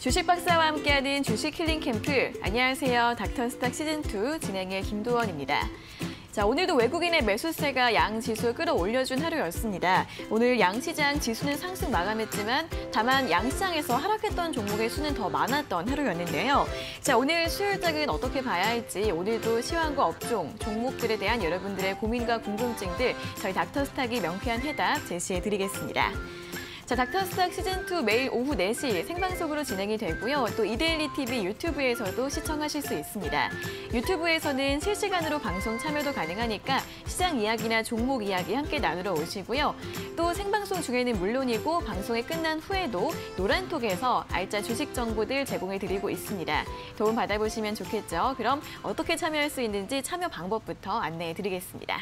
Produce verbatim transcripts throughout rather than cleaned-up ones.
주식 박사와 함께하는 주식 힐링 캠프. 안녕하세요. 닥터스탁 시즌이 진행의 김도원입니다. 자, 오늘도 외국인의 매수세가 양 지수 끌어올려준 하루였습니다. 오늘 양시장 지수는 상승 마감했지만 다만 양시장에서 하락했던 종목의 수는 더 많았던 하루였는데요. 자, 오늘 수요일장은 어떻게 봐야 할지 오늘도 시황과 업종, 종목들에 대한 여러분들의 고민과 궁금증들 저희 닥터스탁이 명쾌한 해답 제시해드리겠습니다. 자, 닥터스탁 시즌이 매일 오후 네 시 생방송으로 진행이 되고요. 또 이데일리 티비 유튜브에서도 시청하실 수 있습니다. 유튜브에서는 실시간으로 방송 참여도 가능하니까 시장 이야기나 종목 이야기 함께 나누러 오시고요. 또 생방송 중에는 물론이고 방송이 끝난 후에도 노란톡에서 알짜 주식 정보들 제공해드리고 있습니다. 도움 받아보시면 좋겠죠. 그럼 어떻게 참여할 수 있는지 참여 방법부터 안내해드리겠습니다.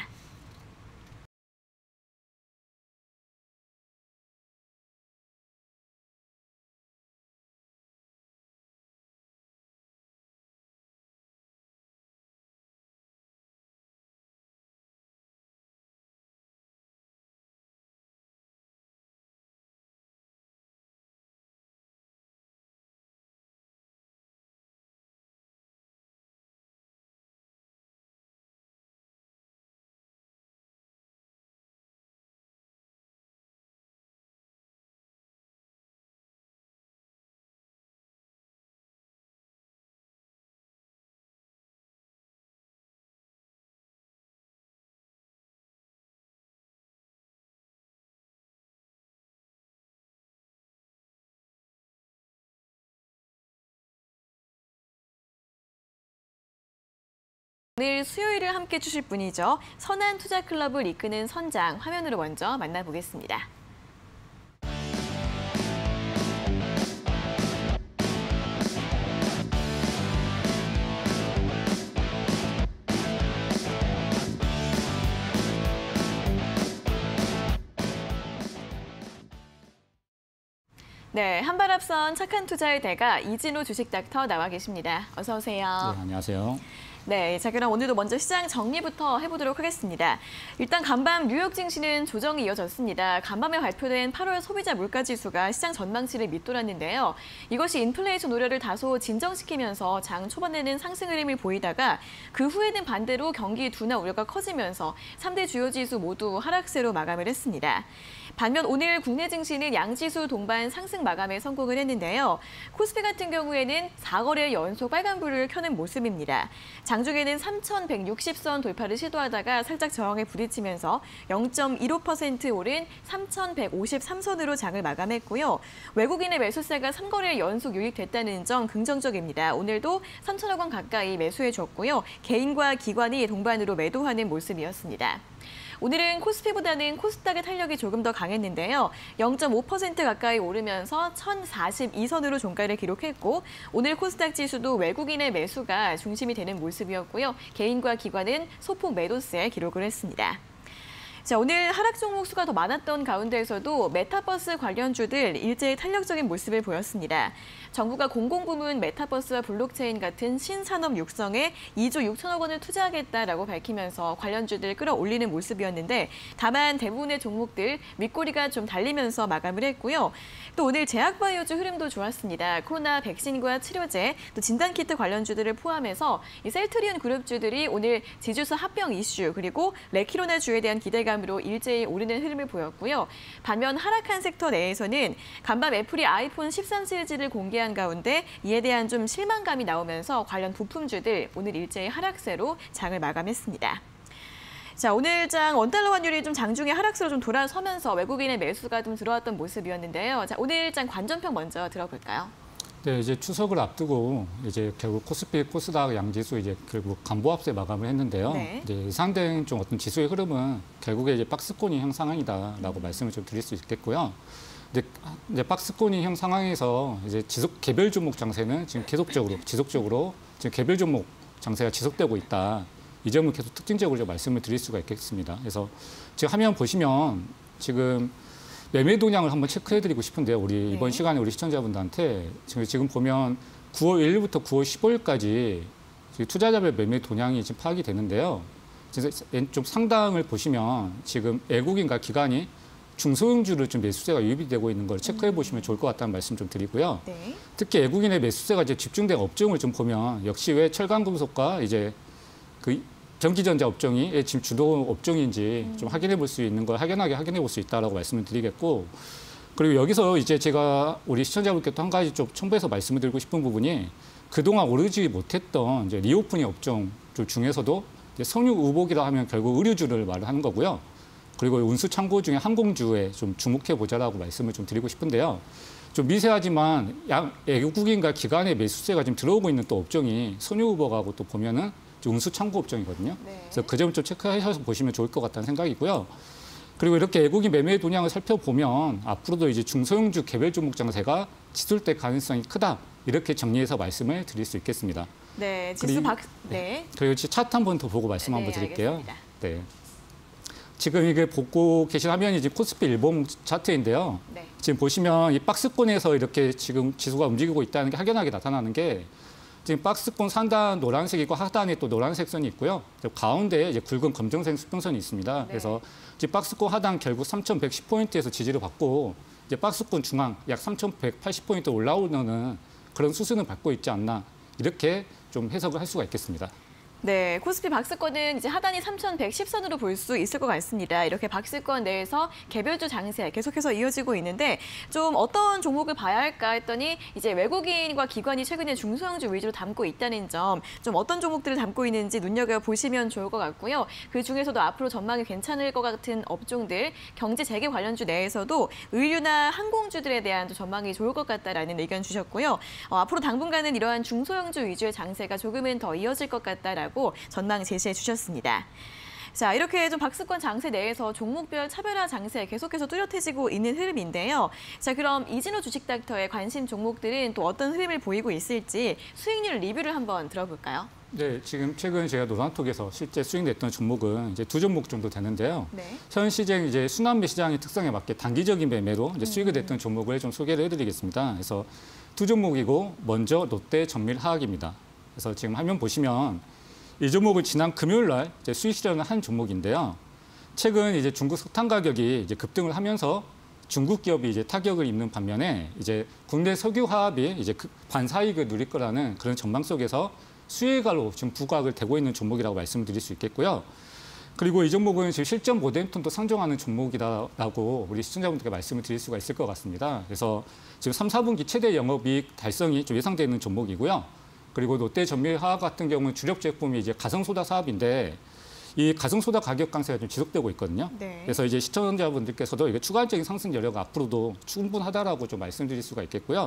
오늘 수요일을 함께 해주실 분이죠. 선한투자클럽을 이끄는 선장, 화면으로 먼저 만나보겠습니다. 네, 한발 앞선 착한 투자의 대가 이진우 주식 닥터 나와 계십니다. 어서 오세요. 네, 안녕하세요. 네, 자 그럼 오늘도 먼저 시장 정리부터 해보도록 하겠습니다. 일단 간밤 뉴욕 증시는 조정이 이어졌습니다. 간밤에 발표된 팔월 소비자 물가지수가 시장 전망치를 밑돌았는데요. 이것이 인플레이션 우려를 다소 진정시키면서 장 초반에는 상승 흐름을 보이다가 그 후에는 반대로 경기 둔화 우려가 커지면서 삼 대 주요 지수 모두 하락세로 마감을 했습니다. 반면 오늘 국내 증시는 양지수 동반 상승 마감에 성공을 했는데요. 코스피 같은 경우에는 사 거래 연속 빨간불을 켜는 모습입니다. 장중에는 삼천백육십 선 돌파를 시도하다가 살짝 저항에 부딪히면서 영 점 일오 퍼센트 오른 삼천백오십삼 선으로 장을 마감했고요. 외국인의 매수세가 삼 거래 연속 유입됐다는 점 긍정적입니다. 오늘도 삼천억 원 가까이 매수해줬고요. 개인과 기관이 동반으로 매도하는 모습이었습니다. 오늘은 코스피보다는 코스닥의 탄력이 조금 더 강했는데요. 영 점 오 퍼센트 가까이 오르면서 천사십이 선으로 종가를 기록했고 오늘 코스닥 지수도 외국인의 매수가 중심이 되는 모습이었고요. 개인과 기관은 소폭 매도세 기록을 했습니다. 자, 오늘 하락 종목 수가 더 많았던 가운데에서도 메타버스 관련주들 일제히 탄력적인 모습을 보였습니다. 정부가 공공부문 메타버스와 블록체인 같은 신산업 육성에 이조 육천억 원을 투자하겠다라고 밝히면서 관련주들 끌어올리는 모습이었는데 다만 대부분의 종목들 윗꼬리가 좀 달리면서 마감을 했고요. 또 오늘 제약바이오주 흐름도 좋았습니다. 코로나 백신과 치료제, 또 진단키트 관련주들을 포함해서 이 셀트리온 그룹주들이 오늘 지주사 합병 이슈 그리고 레키로나주에 대한 기대감으로 일제히 오르는 흐름을 보였고요. 반면 하락한 섹터 내에서는 간밤 애플이 아이폰 십삼 시리즈를 공개한 가운데 이에 대한 좀 실망감이 나오면서 관련 부품주들 오늘 일제히 하락세로 장을 마감했습니다. 자, 오늘 장 원달러 환율이 좀 장중에 하락세로 좀 돌아서면서 외국인의 매수가 좀 들어왔던 모습이었는데요. 자, 오늘 장 관전평 먼저 들어볼까요? 네, 이제 추석을 앞두고 이제 결국 코스피, 코스닥 양지수 이제 결국 간보합세 마감을 했는데요. 네. 이제 예상된 좀 어떤 지수의 흐름은 결국에 이제 박스권이 형 상황이다라고 음. 말씀을 좀 드릴 수 있겠고요. 근데 이제 박스권이 형 상황에서 이제 지속 개별 종목 장세는 지금 계속적으로 지속적으로 지금 개별 종목 장세가 지속되고 있다. 이 점을 계속 특징적으로 좀 말씀을 드릴 수가 있겠습니다. 그래서 지금 화면 보시면 지금 매매 동향을 한번 체크해드리고 싶은데요. 우리 이번 네. 시간에 우리 시청자분들한테 지금, 지금 보면 구월 일일부터 구월 십오일까지 투자자별 매매 동향이 지금 파악이 되는데요. 왼쪽 상단을 보시면 지금 외국인과 기관이 중소형주를 좀 매수세가 유입이 되고 있는 걸 체크해 보시면 좋을 것 같다는 말씀 좀 드리고요. 네. 특히 외국인의 매수세가 이제 집중된 업종을 좀 보면 역시 왜 철강금속과 이제 그 전기전자 업종이 지금 주도 업종인지 좀 확인해 볼 수 있는 걸 확연하게 확인해 볼 수 있다라고 말씀을 드리겠고, 그리고 여기서 이제 제가 우리 시청자분께 또 한 가지 좀 첨부해서 말씀을 드리고 싶은 부분이 그동안 오르지 못했던 이제 리오프닝 업종 중에서도 이제 선유우복이라 하면 결국 의류주를 말을 하는 거고요. 그리고 운수 창고 중에 항공주에 좀 주목해 보자라고 말씀을 좀 드리고 싶은데요. 좀 미세하지만 양 외국인과 기관의 매수세가 지금 들어오고 있는 또 업종이 선유우복하고 또 보면은 운수 창고 업종이거든요. 네. 그래서 그 점 좀 체크하셔서 보시면 좋을 것 같다는 생각이고요. 그리고 이렇게 외국인 매매 동향을 살펴보면 앞으로도 이제 중소형주 개별 종목 장세가 지속될 가능성이 크다. 이렇게 정리해서 말씀을 드릴 수 있겠습니다. 네, 지수 그리고- 박 네. 그리고 차트 한 번 더 보고 말씀 네, 한번 드릴게요. 알겠습니다. 네. 지금 이게 보고 계신 화면이 지금 코스피 일봉 차트인데요. 네. 지금 보시면 이 박스권에서 이렇게 지금 지수가 움직이고 있다는 게 확연하게 나타나는 게 지금 박스권 상단 노란색이고 하단에 또 노란색 선이 있고요. 가운데에 이제 굵은 검정색 수평선이 있습니다. 네. 그래서 지금 박스권 하단 결국 삼천백십 포인트에서 지지를 받고 이제 박스권 중앙 약 삼천백팔십 포인트 올라오는 그런 수순을 밟고 있지 않나 이렇게 좀 해석을 할 수가 있겠습니다. 네, 코스피 박스권은 이제 하단이 삼천백십 선으로 볼 수 있을 것 같습니다. 이렇게 박스권 내에서 개별주 장세 계속해서 이어지고 있는데 좀 어떤 종목을 봐야 할까 했더니 이제 외국인과 기관이 최근에 중소형주 위주로 담고 있다는 점, 좀 어떤 종목들을 담고 있는지 눈여겨보시면 좋을 것 같고요. 그 중에서도 앞으로 전망이 괜찮을 것 같은 업종들, 경제 재개 관련주 내에서도 의류나 항공주들에 대한 또 전망이 좋을 것 같다라는 의견 주셨고요. 어, 앞으로 당분간은 이러한 중소형주 위주의 장세가 조금은 더 이어질 것 같다라고 전망 제시해 주셨습니다. 자, 이렇게 좀 박스권 장세 내에서 종목별 차별화 장세 계속해서 뚜렷해지고 있는 흐름인데요. 자, 그럼 이진호 주식닥터의 관심 종목들은 또 어떤 흐름을 보이고 있을지 수익률 리뷰를 한번 들어볼까요? 네, 지금 최근 제가 노란톡에서 실제 수익냈던 종목은 이제 두 종목 정도 되는데요. 네. 현 시장 이제 순환매 시장의 특성에 맞게 단기적인 매매로 이제 수익을 냈던 종목을 좀 소개를 해드리겠습니다. 그래서 두 종목이고 먼저 롯데 정밀화학입니다. 그래서 지금 화면 보시면 이 종목은 지난 금요일 날 이제 수익 실현을 한 종목인데요. 최근 이제 중국 석탄 가격이 이제 급등을 하면서 중국 기업이 이제 타격을 입는 반면에 이제 국내 석유 화합이 이제 반사이익을 누릴 거라는 그런 전망 속에서 수혜가로 지금 부각을 되고 있는 종목이라고 말씀드릴 수 있겠고요. 그리고 이 종목은 지금 실전 모멘텀도 상정하는 종목이다라고 우리 시청자분들께 말씀을 드릴 수가 있을 것 같습니다. 그래서 지금 삼, 사분기 최대 영업이익 달성이 좀 예상되는 종목이고요. 그리고 롯데 전밀화학 같은 경우는 주력 제품이 이제 가성소다 사업인데 이 가성소다 가격 강세가 좀 지속되고 있거든요. 네. 그래서 이제 시청자분들께서도 이게 추가적인 상승 여력 앞으로도 충분하다라고 좀 말씀드릴 수가 있겠고요.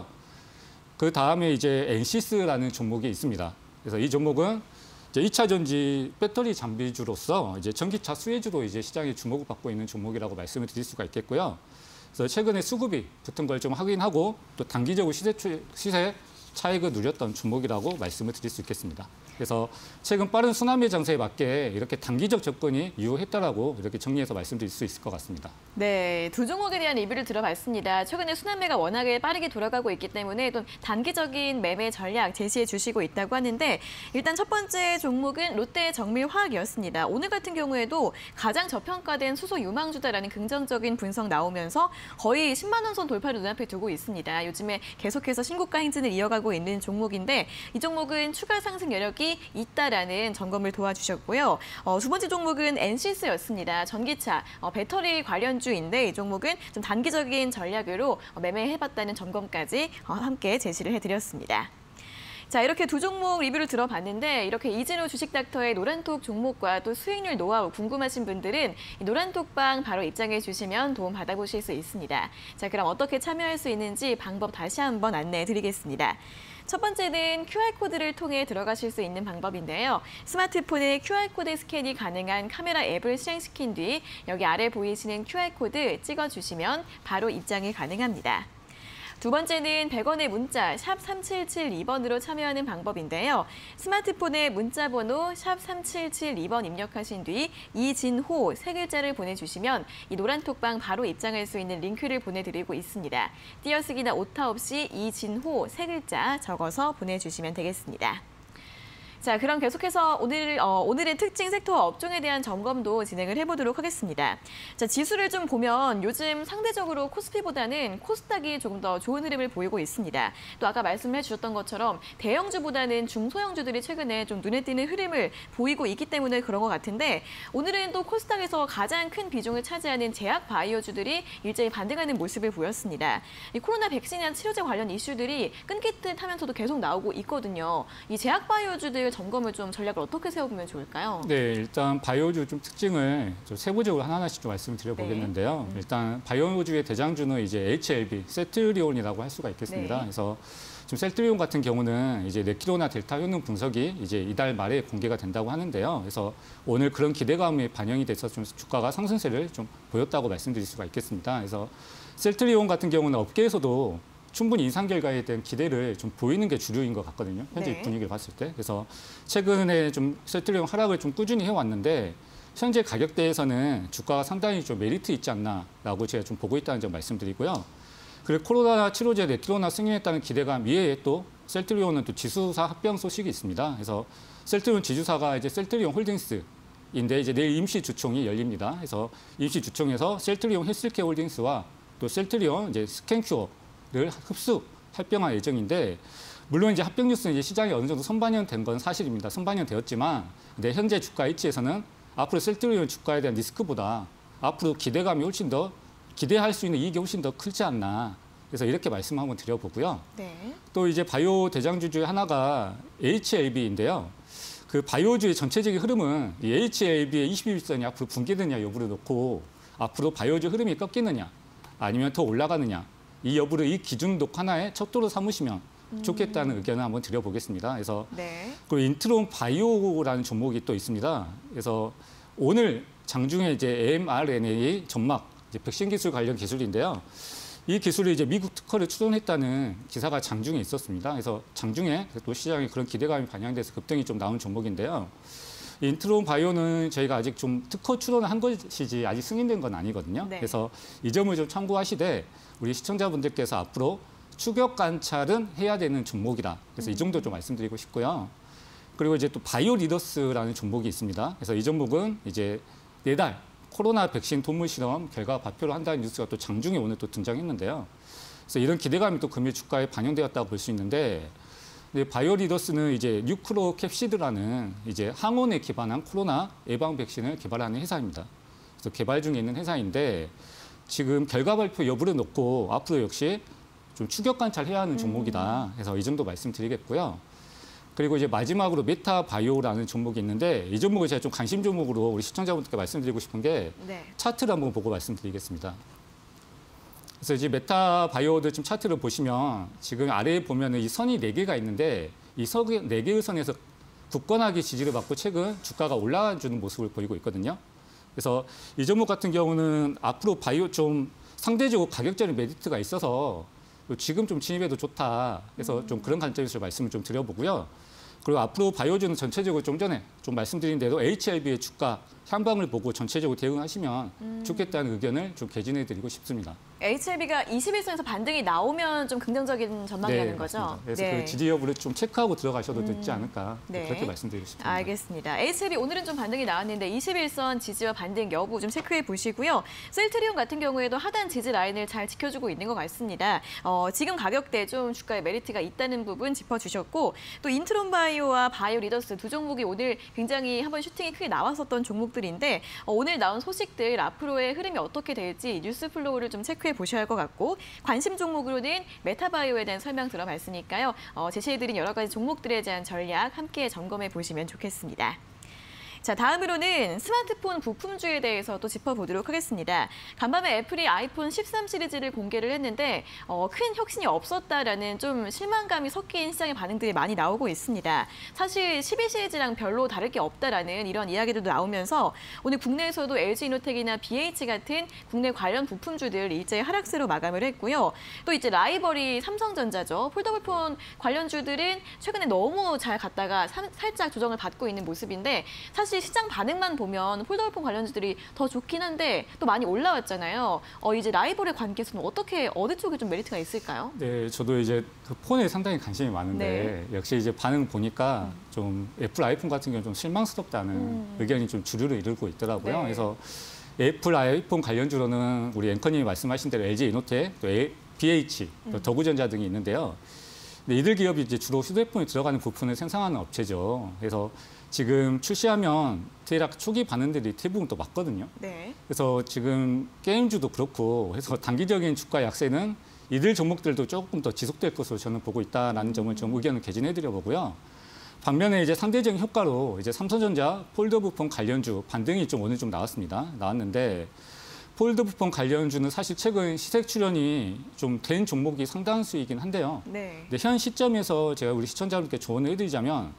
그 다음에 이제 엔시스라는 종목이 있습니다. 그래서 이 종목은 이제 이 차 전지 배터리 장비주로서 이제 전기차 수혜주로 이제 시장에 주목을 받고 있는 종목이라고 말씀을 드릴 수가 있겠고요. 그래서 최근에 수급이 붙은 걸 좀 확인하고 또 단기적으로 시세, 시세 차익을 누렸던 종목이라고 말씀을 드릴 수 있겠습니다. 그래서 최근 빠른 순환매 장세에 맞게 이렇게 단기적 접근이 유효했다라고 이렇게 정리해서 말씀드릴 수 있을 것 같습니다. 네, 두 종목에 대한 리뷰를 들어봤습니다. 최근에 순환매가 워낙에 빠르게 돌아가고 있기 때문에 좀 단기적인 매매 전략 제시해 주시고 있다고 하는데 일단 첫 번째 종목은 롯데 정밀화학이었습니다. 오늘 같은 경우에도 가장 저평가된 수소 유망주다라는 긍정적인 분석 나오면서 거의 십만 원 선 돌파를 눈앞에 두고 있습니다. 요즘에 계속해서 신고가 행진을 이어가고 있는 종목인데 이 종목은 추가 상승 여력이 있다라는 점검을 도와주셨고요. 어, 두 번째 종목은 엔시스였습니다. 전기차, 어, 배터리 관련주인데 이 종목은 좀 단기적인 전략으로 어, 매매해봤다는 점검까지 어, 함께 제시를 해드렸습니다. 자, 이렇게 두 종목 리뷰를 들어봤는데 이렇게 이진호 주식닥터의 노란톡 종목과 또 수익률 노하우 궁금하신 분들은 이 노란톡방 바로 입장해 주시면 도움 받아보실 수 있습니다. 자, 그럼 어떻게 참여할 수 있는지 방법 다시 한번 안내해 드리겠습니다. 첫 번째는 큐알코드를 통해 들어가실 수 있는 방법인데요. 스마트폰에 큐알코드 스캔이 가능한 카메라 앱을 실행시킨 뒤 여기 아래 보이시는 큐알코드 찍어주시면 바로 입장이 가능합니다. 두 번째는 백 원의 문자 샵 삼칠칠이 번으로 참여하는 방법인데요. 스마트폰에 문자 번호 샵 삼칠칠이 번 입력하신 뒤 이진호 세 글자를 보내주시면 이 노란톡방 바로 입장할 수 있는 링크를 보내드리고 있습니다. 띄어쓰기나 오타 없이 이진호 세 글자 적어서 보내주시면 되겠습니다. 자, 그럼 계속해서 오늘, 어, 오늘의 특징 섹터와 업종에 대한 점검도 진행을 해보도록 하겠습니다. 자, 지수를 좀 보면 요즘 상대적으로 코스피보다는 코스닥이 조금 더 좋은 흐름을 보이고 있습니다. 또 아까 말씀해 주셨던 것처럼 대형주보다는 중소형주들이 최근에 좀 눈에 띄는 흐름을 보이고 있기 때문에 그런 것 같은데 오늘은 또 코스닥에서 가장 큰 비중을 차지하는 제약 바이오주들이 일제히 반등하는 모습을 보였습니다. 이 코로나 백신이나 치료제 관련 이슈들이 끊길 듯 하면서도 계속 나오고 있거든요. 이 제약 바이오주들 점검을 좀 전략을 어떻게 세워보면 좋을까요? 네, 일단 바이오주 좀 특징을 좀 세부적으로 하나하나씩 좀 말씀을 드려보겠는데요. 네. 음. 일단 바이오주의 대장주는 이제 에이치엘비, 셀트리온이라고 할 수가 있겠습니다. 네. 그래서 지금 셀트리온 같은 경우는 이제 네키로나 델타 효능 분석이 이제 이달 말에 공개가 된다고 하는데요. 그래서 오늘 그런 기대감이 반영이 돼서 좀 주가가 상승세를 좀 보였다고 말씀드릴 수가 있겠습니다. 그래서 셀트리온 같은 경우는 업계에서도 충분히 인상 결과에 대한 기대를 좀 보이는 게 주류인 것 같거든요. 현재 네. 분위기를 봤을 때. 그래서 최근에 좀 셀트리온 하락을 좀 꾸준히 해왔는데 현재 가격대에서는 주가가 상당히 좀 메리트 있지 않나라고 제가 좀 보고 있다는 점 말씀드리고요. 그리고 코로나 치료제 네키로나 승인했다는 기대감 이외에 또 셀트리온은 또 지수사 합병 소식이 있습니다. 그래서 셀트리온 지주사가 이제 셀트리온 홀딩스인데 이제 내일 임시 주총이 열립니다. 그래서 임시 주총에서 셀트리온 헬스케어 홀딩스와 또 셀트리온 이제 스캔큐어를 흡수 합병할 예정인데 물론 이제 합병 뉴스는 이제 시장에 어느 정도 선반영된 건 사실입니다. 선반영되었지만 근데 현재 주가 위치에서는 앞으로 셀트리온 주가에 대한 리스크보다 앞으로 기대감이 훨씬 더 기대할 수 있는 이익이 훨씬 더 크지 않나. 그래서 이렇게 말씀 한번 드려보고요. 네. 또 이제 바이오 대장주 중에 하나가 에이치엘비인데요. 그 바이오주의 전체적인 흐름은 이 에이치엘비의 이십일 선이 앞으로 붕괴되느냐 여부를 놓고 앞으로 바이오주 흐름이 꺾이느냐 아니면 더 올라가느냐 이 여부를 이 기준도 하나의 척도로 삼으시면 좋겠다는 의견을 한번 드려보겠습니다. 그래서 네. 그 인트론 바이오라는 종목이 또 있습니다. 그래서 오늘 장중에 이제 엠알엔에이 점막 이제 백신 기술 관련 기술인데요. 이 기술이 이제 미국 특허를 출원했다는 기사가 장중에 있었습니다. 그래서 장중에 또 시장에 그런 기대감이 반영돼서 급등이 좀 나온 종목인데요. 인트론 바이오는 저희가 아직 좀 특허 출원을 한 것이지 아직 승인된 건 아니거든요. 네. 그래서 이 점을 좀 참고하시되 우리 시청자분들께서 앞으로 추격 관찰은 해야 되는 종목이다. 그래서 음. 이 정도 좀 말씀드리고 싶고요. 그리고 이제 또 바이오 리더스라는 종목이 있습니다. 그래서 이 종목은 이제 내달 코로나 백신 동물 실험 결과 발표를 한다는 뉴스가 또 장중에 오늘 또 등장했는데요. 그래서 이런 기대감이 또 금일 주가에 반영되었다고 볼 수 있는데, 근데 바이오 리더스는 이제 뉴크로 캡시드라는 이제 항원에 기반한 코로나 예방 백신을 개발하는 회사입니다. 그래서 개발 중에 있는 회사인데 지금 결과 발표 여부를 놓고 앞으로 역시 좀 추격 관찰해야 하는 종목이다. 그래서 이 정도 말씀드리겠고요. 그리고 이제 마지막으로 메타바이오라는 종목이 있는데 이 종목을 제가 좀 관심 종목으로 우리 시청자분들께 말씀드리고 싶은 게 네. 차트를 한번 보고 말씀드리겠습니다. 그래서 이제 메타바이오들 좀 차트를 보시면 지금 아래에 보면은 이 선이 네 개가 있는데 이 네 개의 선에서 굳건하게 지지를 받고 최근 주가가 올라가주는 모습을 보이고 있거든요. 그래서 이 종목 같은 경우는 앞으로 바이오 좀 상대적으로 가격적인 메리트가 있어서 지금 좀 진입해도 좋다. 그래서 좀 그런 관점에서 말씀을 좀 드려보고요. 그리고 앞으로 바이오주는 전체적으로 좀 전에 좀 말씀드린 대로 에이치엘비의 주가 향방을 보고 전체적으로 대응하시면 음. 좋겠다는 의견을 좀 개진해드리고 싶습니다. 에이치엘비가 이십일 선에서 반등이 나오면 좀 긍정적인 전망이라는 네, 거죠? 맞습니다. 그래서 네. 그 지지 여부를 좀 체크하고 들어가셔도 되지 않을까 음. 네. 그렇게 말씀드리고 싶습니다. 알겠습니다. 에이치엘비 오늘은 좀 반등이 나왔는데 이십일 선 지지와 반등 여부 좀 체크해 보시고요. 셀트리온 같은 경우에도 하단 지지 라인을 잘 지켜주고 있는 것 같습니다. 어, 지금 가격대 좀 주가에 메리트가 있다는 부분 짚어주셨고 또 인트론 바이오와 바이오 리더스 두 종목이 오늘 굉장히 한번 슈팅이 크게 나왔었던 종목들인데 어, 오늘 나온 소식들 앞으로의 흐름이 어떻게 될지 뉴스 플로우를 좀 체크해 보셔야 할 것 같고 관심 종목으로는 메타바이오에 대한 설명 들어봤으니까요. 어, 제시해드린 여러 가지 종목들에 대한 전략 함께 점검해 보시면 좋겠습니다. 자, 다음으로는 스마트폰 부품주에 대해서 또 짚어보도록 하겠습니다. 간밤에 애플이 아이폰 십삼 시리즈를 공개를 했는데 어, 큰 혁신이 없었다라는 좀 실망감이 섞인 시장의 반응들이 많이 나오고 있습니다. 사실 십이 시리즈랑 별로 다를 게 없다라는 이런 이야기들도 나오면서 오늘 국내에서도 엘지이노텍이나 비에이치 같은 국내 관련 부품주들 일제히 하락세로 마감을 했고요. 또 이제 라이벌이 삼성전자죠. 폴더블폰 관련주들은 최근에 너무 잘 갔다가 사, 살짝 조정을 받고 있는 모습인데 사실 사실 시장 반응만 보면 폴더폰 관련주들이 더 좋긴 한데 또 많이 올라왔잖아요. 어, 이제 라이벌의 관계에서는 어떻게 어느 쪽에 좀 메리트가 있을까요? 네, 저도 이제 그 폰에 상당히 관심이 많은데 네. 역시 이제 반응 보니까 좀 애플 아이폰 같은 경우는 좀 실망스럽다는 음. 의견이 좀 주류를 이루고 있더라고요. 네. 그래서 애플 아이폰 관련주로는 우리 앵커님이 말씀하신 대로 엘지 이노텍, 또 비에이치, 또 음. 더구전자 등이 있는데요. 근데 이들 기업이 이제 주로 휴대폰에 들어가는 부품을 생산하는 업체죠. 그래서 지금 출시하면 대략 초기 반응들이 대부분 또 맞거든요. 네. 그래서 지금 게임주도 그렇고 해서 단기적인 주가 약세는 이들 종목들도 조금 더 지속될 것으로 저는 보고 있다라는 점을 좀 의견을 개진해드려 보고요. 반면에 이제 상대적인 효과로 이제 삼성전자 폴더 부품 관련주 반등이 좀 어느 정도 나왔습니다. 나왔는데 폴더 부품 관련주는 사실 최근 시색 출현이 좀 된 종목이 상당한 수이긴 한데요. 네. 근데 현 시점에서 제가 우리 시청자분께 조언을 해드리자면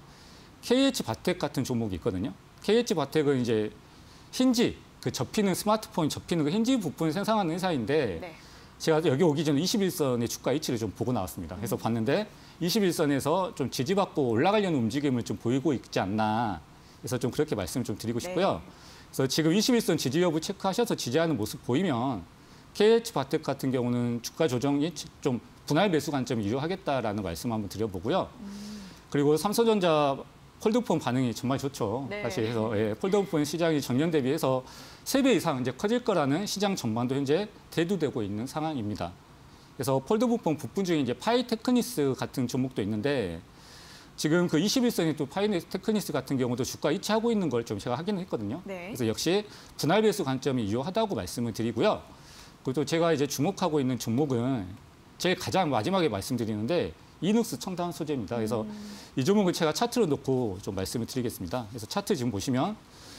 케이에이치바텍 같은 종목이 있거든요. 케이에이치바텍은 이제 힌지, 그 접히는 스마트폰 접히는 그 힌지 부품을 생산하는 회사인데 네. 제가 여기 오기 전에 이십일 선의 주가 이치를 좀 보고 나왔습니다. 그래서 음. 봤는데 이십일 선에서 좀 지지받고 올라가려는 움직임을 좀 보이고 있지 않나. 그래서 좀 그렇게 말씀을 좀 드리고 싶고요. 네. 그래서 지금 이십일 선 지지 여부 체크하셔서 지지하는 모습 보이면 케이에이치바텍 같은 경우는 주가 조정이 좀 분할 매수 관점이 유효하겠다라는 말씀 한번 드려보고요. 음. 그리고 삼성전자 폴더폰 반응이 정말 좋죠. 네. 사실 해서 예, 폴더폰 시장이 전년 대비해서 세 배 이상 이제 커질 거라는 시장 전망도 현재 대두되고 있는 상황입니다. 그래서 폴더폰 부품 중에 이제 파이테크니스 같은 종목도 있는데 지금 그 이십일 선의 또 파이테크니스 같은 경우도 주가 이치하고 있는 걸 좀 제가 확인을 했거든요. 네. 그래서 역시 분할 배수 관점이 유효하다고 말씀을 드리고요. 그리고 또 제가 이제 주목하고 있는 종목은 제일 가장 마지막에 말씀드리는데 이눅스 첨단 소재입니다. 그래서 음. 이 종목은 제가 차트로 놓고 좀 말씀을 드리겠습니다. 그래서 차트 지금 보시면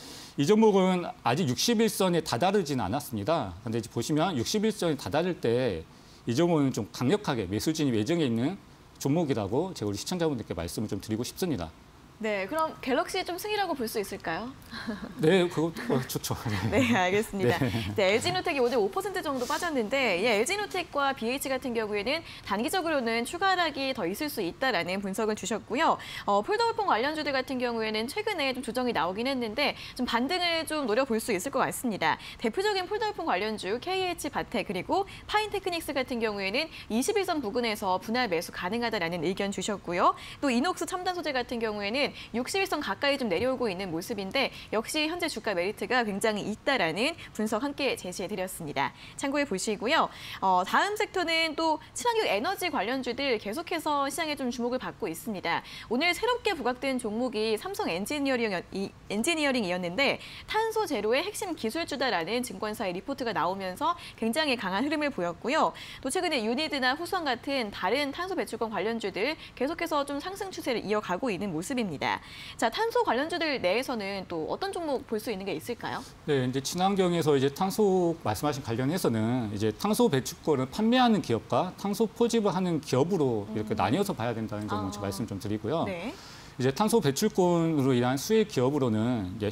이 종목은 아직 육십일 선에 다다르지는 않았습니다. 그런데 이제 보시면 육십일 선에 다다를 때 이 종목은 좀 강력하게 매수 진입 예정에 있는 종목이라고 제가 우리 시청자분들께 말씀을 좀 드리고 싶습니다. 네, 그럼 갤럭시의 좀 승이라고 볼 수 있을까요? 네, 그것도 어, 좋죠. 네. 네, 알겠습니다. 네. 네, 엘지노텍이 오늘 오 퍼센트 정도 빠졌는데 예, 엘지노텍과 비에이치 같은 경우에는 단기적으로는 추가 하락이 더 있을 수 있다라는 분석을 주셨고요. 어, 폴더폰 관련주들 같은 경우에는 최근에 좀 조정이 나오긴 했는데 좀 반등을 좀 노려볼 수 있을 것 같습니다. 대표적인 폴더폰 관련주 케이에이치바텍 그리고 파인테크닉스 같은 경우에는 이십일 선 부근에서 분할 매수 가능하다라는 의견 주셨고요. 또 이녹스 첨단 소재 같은 경우에는 육십일 선 가까이 좀 내려오고 있는 모습인데 역시 현재 주가 메리트가 굉장히 있다라는 분석 함께 제시해드렸습니다. 참고해 보시고요. 어, 다음 섹터는 또 친환경 에너지 관련주들 계속해서 시장에 좀 주목을 받고 있습니다. 오늘 새롭게 부각된 종목이 삼성 엔지니어링, 이, 엔지니어링이었는데 탄소 제로의 핵심 기술주다라는 증권사의 리포트가 나오면서 굉장히 강한 흐름을 보였고요. 또 최근에 유니드나 후성 같은 다른 탄소 배출권 관련주들 계속해서 좀 상승 추세를 이어가고 있는 모습입니다. 자, 탄소 관련주들 내에서는 또 어떤 종목 볼 수 있는 게 있을까요? 네, 이제 친환경에서 이제 탄소 말씀하신 관련해서는 이제 탄소 배출권을 판매하는 기업과 탄소 포집을 하는 기업으로 이렇게 음. 나뉘어서 봐야 된다는 점을 아. 말씀 좀 드리고요. 네. 이제 탄소 배출권으로 인한 수혜 기업으로는 이제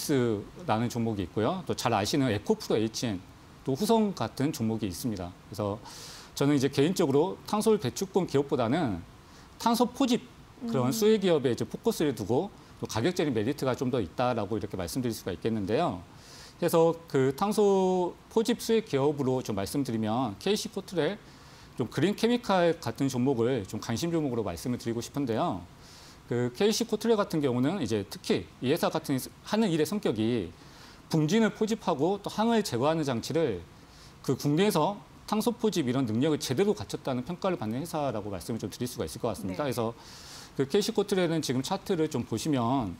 휴케임스라는 종목이 있고요. 또 잘 아시는 에코프로 에이치엔, 또 후성 같은 종목이 있습니다. 그래서 저는 이제 개인적으로 탄소 배출권 기업보다는 탄소 포집 그런 음. 수혜 기업에 이제 포커스를 두고 또 가격적인 메리트가 좀 더 있다라고 이렇게 말씀드릴 수가 있겠는데요. 그래서 그 탄소 포집 수혜 기업으로 좀 말씀드리면 케이씨 코트렐, 좀 그린 케미칼 같은 종목을 좀 관심 종목으로 말씀을 드리고 싶은데요. 그 케이씨 코트렐 같은 경우는 이제 특히 이 회사 같은 하는 일의 성격이 붕진을 포집하고 또 항을 제거하는 장치를 그 국내에서 탄소 포집 이런 능력을 제대로 갖췄다는 평가를 받는 회사라고 말씀을 좀 드릴 수가 있을 것 같습니다. 네. 그래서 그 케이씨 코트렐은 지금 차트를 좀 보시면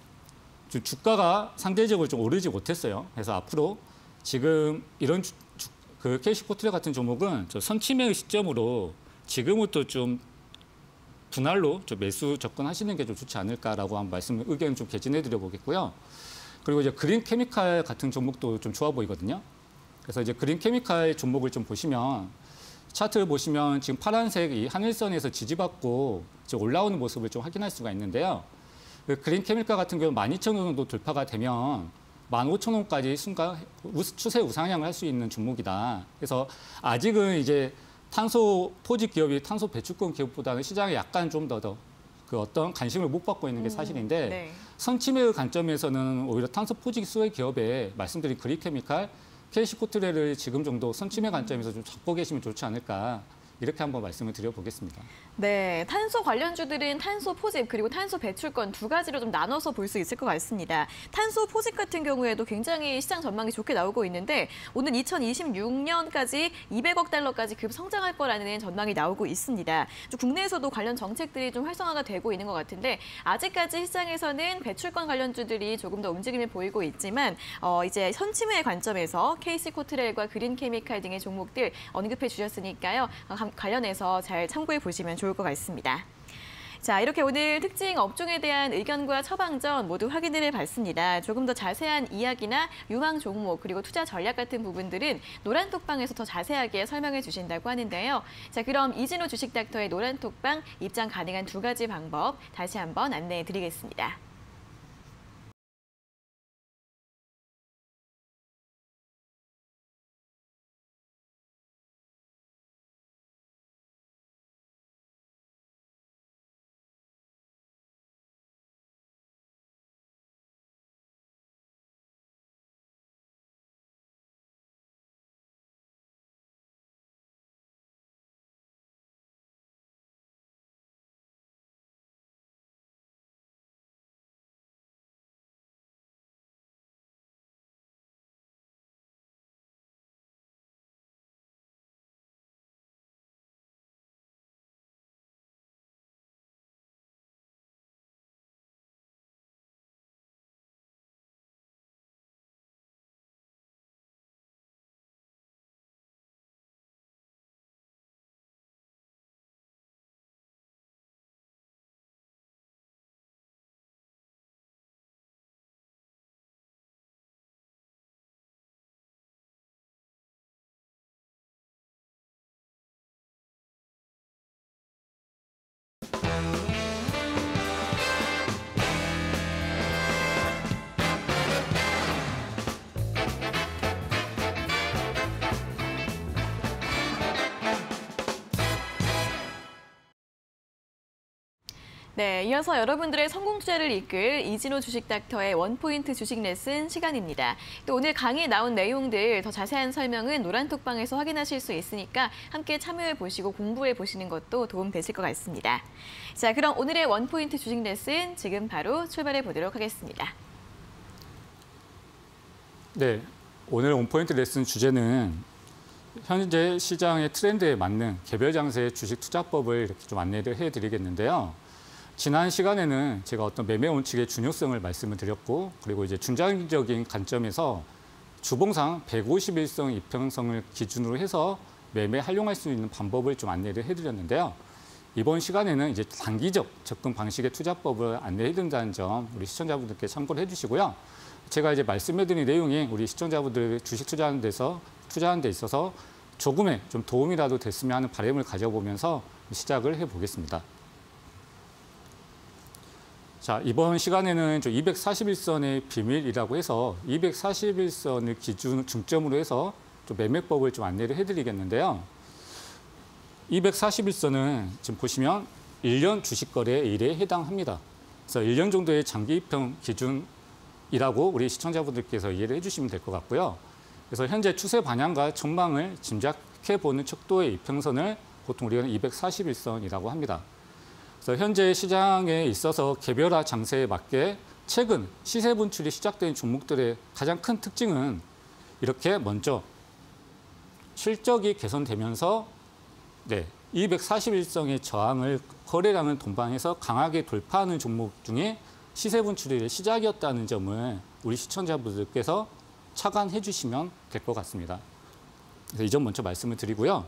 좀 주가가 상대적으로 좀 오르지 못했어요. 그래서 앞으로 지금 이런 주, 주, 그 케이씨 코트렐 같은 종목은 저 선침해의 시점으로 지금부터 좀 분할로 좀 매수 접근하시는 게 좀 좋지 않을까라고 한 말씀 의견 좀 개진해 드려 보겠고요. 그리고 이제 그린 케미칼 같은 종목도 좀 좋아 보이거든요. 그래서 이제 그린 케미칼 종목을 좀 보시면 차트를 보시면 지금 파란색 이 하늘선에서 지지받고 이제 올라오는 모습을 좀 확인할 수가 있는데요. 그 그린 케미칼 같은 경우 만 이천 원 정도 돌파가 되면 만 오천 원까지 순간 추세 우상향을 할 수 있는 종목이다. 그래서 아직은 이제 탄소 포집 기업이 탄소 배출권 기업보다는 시장에 약간 좀 더 더 그 어떤 관심을 못 받고 있는 게 사실인데 음, 네. 선침해의 관점에서는 오히려 탄소 포직 수혜 기업에 말씀드린 그린케미칼, 케이시코트레를 지금 정도 선침해 관점에서 좀 잡고 계시면 좋지 않을까. 이렇게 한번 말씀을 드려보겠습니다. 네, 탄소 관련주들은 탄소 포집 그리고 탄소 배출권 두 가지로 좀 나눠서 볼 수 있을 것 같습니다. 탄소 포집 같은 경우에도 굉장히 시장 전망이 좋게 나오고 있는데 오늘 이천이십육 년까지 이백억 달러까지 급성장할 거라는 전망이 나오고 있습니다. 좀 국내에서도 관련 정책들이 좀 활성화가 되고 있는 것 같은데 아직까지 시장에서는 배출권 관련주들이 조금 더 움직임을 보이고 있지만 어, 이제 선침해 관점에서 케이시코트렐과 그린케미칼 등의 종목들 언급해 주셨으니까요. 관련해서 잘 참고해 보시면 좋을 것 같습니다. 자, 이렇게 오늘 특징 업종에 대한 의견과 처방전 모두 확인을 해봤습니다. 조금 더 자세한 이야기나 유망 종목 그리고 투자 전략 같은 부분들은 노란톡방에서 더 자세하게 설명해 주신다고 하는데요. 자, 그럼 이진호 주식닥터의 노란톡방 입장 가능한 두 가지 방법 다시 한번 안내해 드리겠습니다. 네, 이어서 여러분들의 성공 투자를 이끌 이진호 주식닥터의 원포인트 주식 레슨 시간입니다. 또 오늘 강의에 나온 내용들 더 자세한 설명은 노란톡방에서 확인하실 수 있으니까 함께 참여해 보시고 공부해 보시는 것도 도움 되실 것 같습니다. 자, 그럼 오늘의 원포인트 주식 레슨 지금 바로 출발해 보도록 하겠습니다. 네, 오늘 원포인트 레슨 주제는 현재 시장의 트렌드에 맞는 개별 장세의 주식 투자법을 이렇게 좀 안내를 해드리겠는데요. 지난 시간에는 제가 어떤 매매 원칙의 중요성을 말씀을 드렸고, 그리고 이제 중장기적인 관점에서 주봉상 백오십 일선 이평선을 기준으로 해서 매매 활용할 수 있는 방법을 좀 안내를 해드렸는데요. 이번 시간에는 이제 단기적 접근 방식의 투자법을 안내해드린다는 점 우리 시청자분들께 참고를 해주시고요. 제가 이제 말씀해드린 내용이 우리 시청자분들 주식 투자하는 데서 투자하는 데 있어서 조금의 좀 도움이라도 됐으면 하는 바람을 가져보면서 시작을 해보겠습니다. 자, 이번 시간에는 좀 이백사십일 선의 비밀이라고 해서 이백사십일 선을 기준 중점으로 해서 좀 매매법을 좀 안내를 해드리겠는데요. 이백사십일 선은 지금 보시면 일 년 주식거래 일에 해당합니다. 그래서 일 년 정도의 장기 입평 기준이라고 우리 시청자분들께서 이해를 해주시면 될 것 같고요. 그래서 현재 추세 반향과 전망을 짐작해 보는 척도의 이평선을 보통 우리가 이백사십일 선이라고 합니다. 그래서 현재 시장에 있어서 개별화 장세에 맞게 최근 시세 분출이 시작된 종목들의 가장 큰 특징은 이렇게 먼저 실적이 개선되면서 네, 이백사십일 선의 저항을 거래량을 동반해서 강하게 돌파하는 종목 중에 시세 분출의 시작이었다는 점을 우리 시청자분들께서 착안해 주시면 될 것 같습니다. 그래서 이 점 먼저 말씀을 드리고요.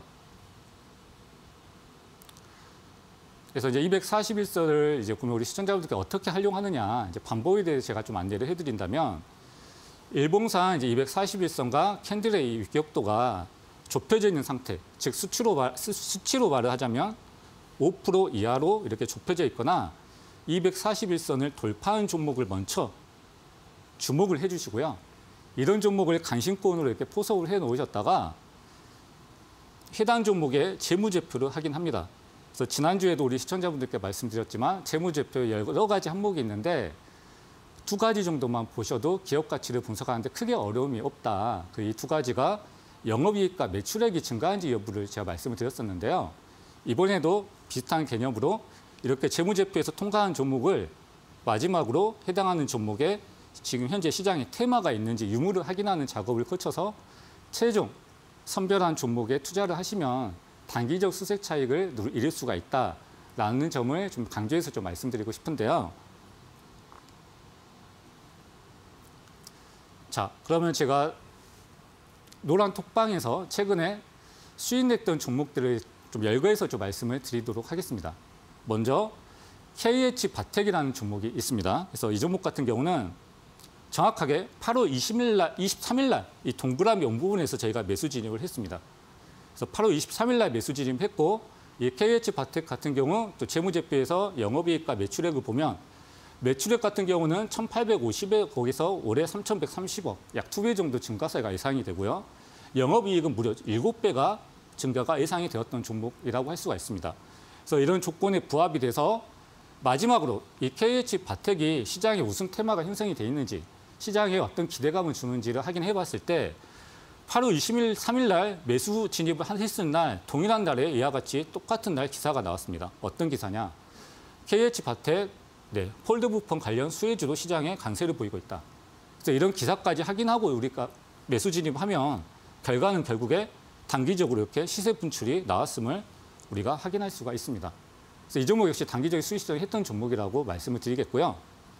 그래서 이제 이백사십일 선을 이제 보면 우리 시청자분들께 어떻게 활용하느냐 이제 방법에 대해서 제가 좀 안내를 해드린다면 일봉상 이제 이백사십일 선과 캔들의 위격도가 좁혀져 있는 상태, 즉 수치로 말, 수치로 말을 하자면 오 퍼센트 이하로 이렇게 좁혀져 있거나 이백사십일 선을 돌파한 종목을 먼저 주목을 해주시고요. 이런 종목을 간신권으로 이렇게 포섭을 해 놓으셨다가 해당 종목의 재무제표를 확인합니다. 그래서 지난주에도 우리 시청자분들께 말씀드렸지만 재무제표에 여러 가지 항목이 있는데 두 가지 정도만 보셔도 기업 가치를 분석하는데 크게 어려움이 없다. 그 이 두 가지가 영업이익과 매출액이 증가한지 여부를 제가 말씀을 드렸었는데요. 이번에도 비슷한 개념으로 이렇게 재무제표에서 통과한 종목을 마지막으로 해당하는 종목에 지금 현재 시장에 테마가 있는지 유무를 확인하는 작업을 거쳐서 최종 선별한 종목에 투자를 하시면 단기적 수익 차익을 이룰 수가 있다라는 점을 좀 강조해서 좀 말씀드리고 싶은데요. 자, 그러면 제가 노란 톡방에서 최근에 수익냈던 종목들을 좀 열거해서 좀 말씀을 드리도록 하겠습니다. 먼저 케이에이치 바텍이라는 종목이 있습니다. 그래서 이 종목 같은 경우는 정확하게 팔월 이십일 날, 이십삼일 날 이 동그라미 온 부분에서 저희가 매수 진입을 했습니다. 그래서 팔월 이십삼일 날 매수 진입했고 이 케이에이치 바텍 같은 경우 또 재무제표에서 영업이익과 매출액을 보면 매출액 같은 경우는 천팔백오십억 거기서 올해 삼천백삼십억 약 두 배 정도 증가세가 예상이 되고요. 영업이익은 무려 일곱 배가 증가가 예상이 되었던 종목이라고 할 수가 있습니다. 그래서 이런 조건에 부합이 돼서 마지막으로 이 케이에이치 바텍이 시장에 우승 테마가 형성이 돼 있는지 시장에 어떤 기대감을 주는지를 확인해 봤을 때 팔월 이십삼일 날 매수 진입을 했을 날 동일한 날에 이와 같이 똑같은 날 기사가 나왔습니다. 어떤 기사냐? 케이에이치 바텍 네, 폴드부품 관련 수혜주로 시장에 강세를 보이고 있다. 그래서 이런 기사까지 확인하고 우리가 매수 진입하면 결과는 결국에 단기적으로 이렇게 시세 분출이 나왔음을 우리가 확인할 수가 있습니다. 그래서 이 종목 역시 단기적인 수익 실현을 했던 종목이라고 말씀을 드리겠고요.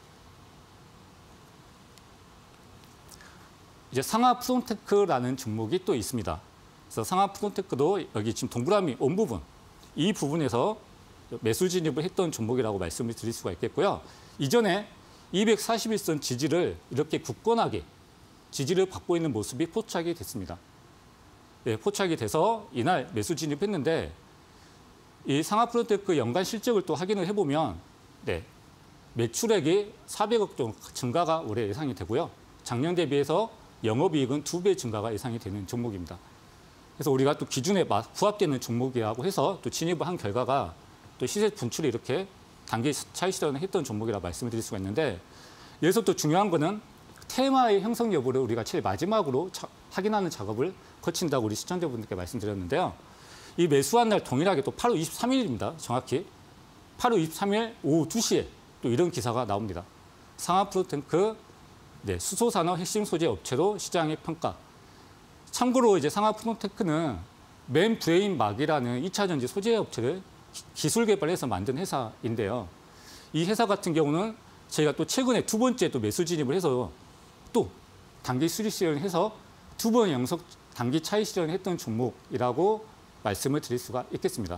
이제 상하 프론테크라는 종목이 또 있습니다. 그래서 상하 프론테크도 여기 지금 동그라미 온 부분, 이 부분에서 매수 진입을 했던 종목이라고 말씀을 드릴 수가 있겠고요. 이전에 이백사십일 선 지지를 이렇게 굳건하게 지지를 받고 있는 모습이 포착이 됐습니다. 네, 포착이 돼서 이날 매수 진입했는데 이 상하 프론테크 연간 실적을 또 확인을 해보면 네, 매출액이 사백억 정도 증가가 올해 예상이 되고요. 작년 대비해서 영업이익은 두 배 증가가 예상이 되는 종목입니다. 그래서 우리가 또 기준에 부합되는 종목이라고 해서 또 진입을 한 결과가 또 시세 분출이 이렇게 단기 차익 실현을 했던 종목이라 말씀을 드릴 수가 있는데 여기서 또 중요한 거는 테마의 형성 여부를 우리가 제일 마지막으로 차, 확인하는 작업을 거친다고 우리 시청자분들께 말씀드렸는데요. 이 매수한 날 동일하게 또 팔월 이십삼일입니다. 정확히 팔월 이십삼일 오후 두 시에 또 이런 기사가 나옵니다. 상하 프로테크 네, 수소산업 핵심 소재 업체로 시장의 평가. 참고로 이제 상하 프로테크는 맨브레인 막이라는 이 차 전지 소재 업체를 기술 개발해서 만든 회사인데요. 이 회사 같은 경우는 저희가 또 최근에 두 번째 또 매수 진입을 해서 또 단기 수익 실현을 해서 두 번 연속 단기 차익 실현을 했던 종목이라고 말씀을 드릴 수가 있겠습니다.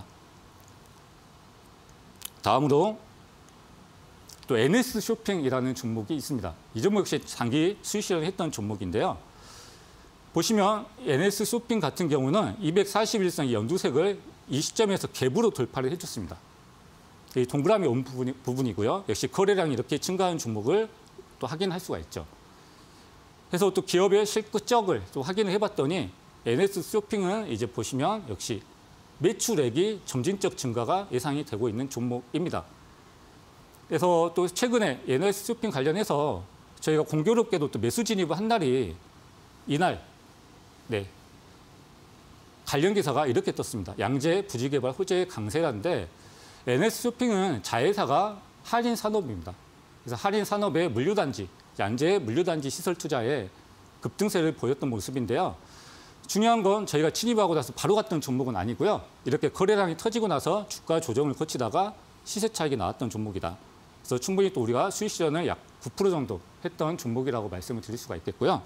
다음으로 또 엔에스 쇼핑이라는 종목이 있습니다. 이 종목 역시 단기 수익 실현을 했던 종목인데요. 보시면 엔에스 쇼핑 같은 경우는 이백사십일 선 연두색을 이 시점에서 갭으로 돌파를 해줬습니다. 이 동그라미 온 부분이, 부분이고요. 역시 거래량이 이렇게 증가한 종목을 또 확인할 수가 있죠. 그래서 또 기업의 실적을 또 확인을 해봤더니 엔에스 쇼핑은 이제 보시면 역시 매출액이 점진적 증가가 예상이 되고 있는 종목입니다. 그래서 또 최근에 엔에스 쇼핑 관련해서 저희가 공교롭게도 또 매수 진입을 한 날이 이날 네. 관련 기사가 이렇게 떴습니다. 양재 부지개발 호재 강세라는데 엔에스 쇼핑은 자회사가 할인 산업입니다. 그래서 할인 산업의 물류단지, 양재 물류단지 시설 투자에 급등세를 보였던 모습인데요. 중요한 건 저희가 진입하고 나서 바로 갔던 종목은 아니고요. 이렇게 거래량이 터지고 나서 주가 조정을 거치다가 시세 차익이 나왔던 종목이다. 그래서 충분히 또 우리가 수익 실현을 약 구 퍼센트 정도 했던 종목이라고 말씀을 드릴 수가 있겠고요.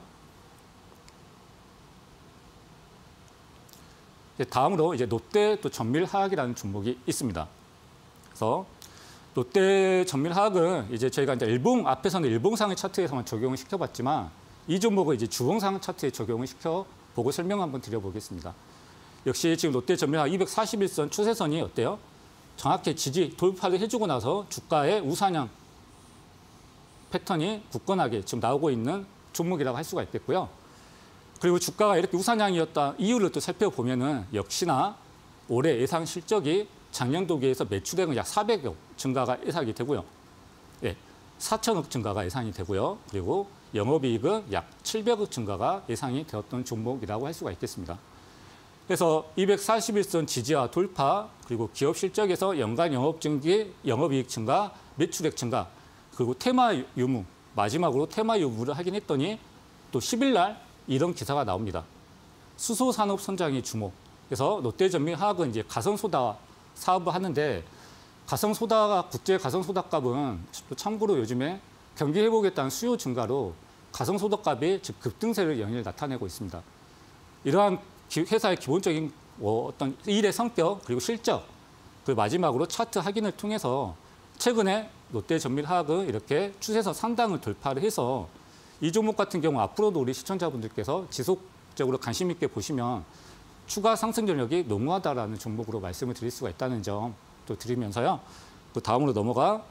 다음으로 이제 롯데 또 전밀화학이라는 종목이 있습니다. 그래서 롯데 전밀화학은 이제 저희가 이제 일봉 앞에서는 일봉상의 차트에서만 적용을 시켜봤지만 이 종목을 이제 주봉상 차트에 적용을 시켜 보고 설명 한번 드려보겠습니다. 역시 지금 롯데 전밀화학 이백사십일 선 추세선이 어때요? 정확히 지지 돌파를 해주고 나서 주가의 우상향 패턴이 굳건하게 지금 나오고 있는 종목이라고 할 수가 있겠고요. 그리고 주가가 이렇게 우상향이었다 이유를 또 살펴보면은 역시나 올해 예상 실적이 작년도 기에서 매출액은 약 사백억 증가가 예상이 되고요. 예, 사천억 증가가 예상이 되고요. 그리고 영업이익은 약 칠백억 증가가 예상이 되었던 종목이라고 할 수가 있겠습니다. 그래서 이백사십일 선 지지와 돌파, 그리고 기업 실적에서 연간 영업 증기, 영업이익 증가, 매출액 증가, 그리고 테마 유무, 마지막으로 테마 유무를 확인했더니 또 십 일 날 이런 기사가 나옵니다. 수소산업 선장이 주목. 그래서 롯데전미화학은 이제 가성소다 사업을 하는데 가성소다가 국제 가성소다 값은 참고로 요즘에 경기 회복에 따른 수요 증가로 가성소다 값이 즉 급등세를 연일 나타내고 있습니다. 이러한 회사의 기본적인 어떤 일의 성격 그리고 실적 그리고 마지막으로 차트 확인을 통해서 최근에 롯데전미화학은 이렇게 추세선 상단을 돌파를 해서 이 종목 같은 경우 앞으로도 우리 시청자분들께서 지속적으로 관심 있게 보시면 추가 상승 전력이 농후하다라는 종목으로 말씀을 드릴 수가 있다는 점 또 드리면서요. 또 다음으로 넘어가.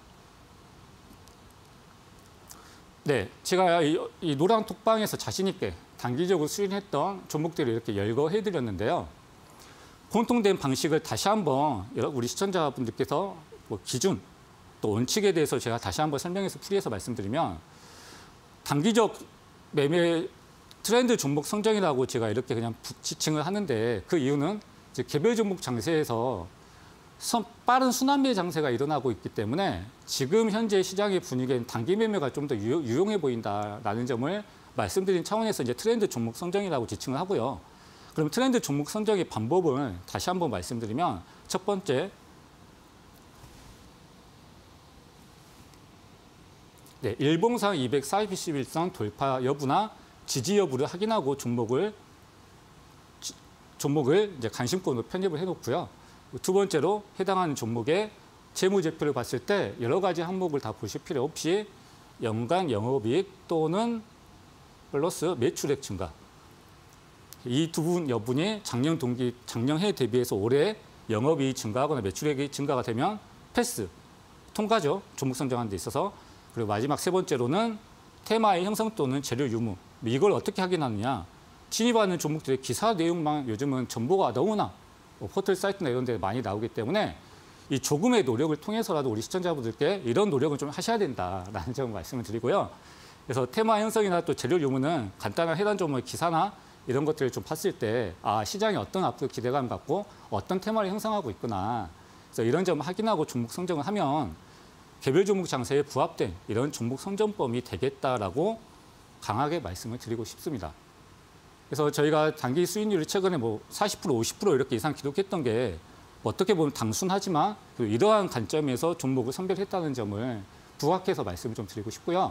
네, 제가 이, 이 노랑 톡방에서 자신 있게 단기적으로 수익했던 종목들을 이렇게 열거해드렸는데요. 공통된 방식을 다시 한번 우리 시청자분들께서 뭐 기준 또 원칙에 대해서 제가 다시 한번 설명해서 풀이해서 말씀드리면 단기적 매매 트렌드 종목 선정이라고 제가 이렇게 그냥 지칭을 하는데 그 이유는 이제 개별 종목 장세에서 빠른 순환매 장세가 일어나고 있기 때문에 지금 현재 시장의 분위기엔 단기 매매가 좀 더 유용해 보인다라는 점을 말씀드린 차원에서 이제 트렌드 종목 선정이라고 지칭을 하고요. 그럼 트렌드 종목 선정의 방법을 다시 한번 말씀드리면 첫 번째, 네, 일봉상 이백사십일 선 돌파 여부나 지지 여부를 확인하고 종목을 종목을 이제 관심권으로 편입을 해놓고요. 두 번째로 해당하는 종목의 재무제표를 봤을 때 여러 가지 항목을 다 보실 필요 없이 연간 영업이익 또는 플러스 매출액 증가. 이 두 부분 여분이 작년 동기, 작년해 대비해서 올해 영업이익 증가하거나 매출액이 증가가 되면 패스, 통과죠. 종목 선정하는 데 있어서. 그리고 마지막 세 번째로는 테마의 형성 또는 재료 유무. 이걸 어떻게 확인하느냐. 진입하는 종목들의 기사 내용만 요즘은 정보가 너무나 포털 사이트나 이런 데 많이 나오기 때문에 이 조금의 노력을 통해서라도 우리 시청자분들께 이런 노력을 좀 하셔야 된다라는 점을 말씀을 드리고요. 그래서 테마 형성이나 또 재료 유무는 간단한 해당 종목의 기사나 이런 것들을 좀 봤을 때 아, 시장이 어떤 앞으로 기대감 갖고 어떤 테마를 형성하고 있구나. 그래서 이런 점을 확인하고 종목 선정을 하면 개별 종목 장세에 부합된 이런 종목 선정법이 되겠다라고 강하게 말씀을 드리고 싶습니다. 그래서 저희가 단기 수익률이 최근에 뭐 사십 퍼센트, 오십 퍼센트 이렇게 이상 기록했던 게 어떻게 보면 단순하지만 이러한 관점에서 종목을 선별했다는 점을 부각해서 말씀을 좀 드리고 싶고요.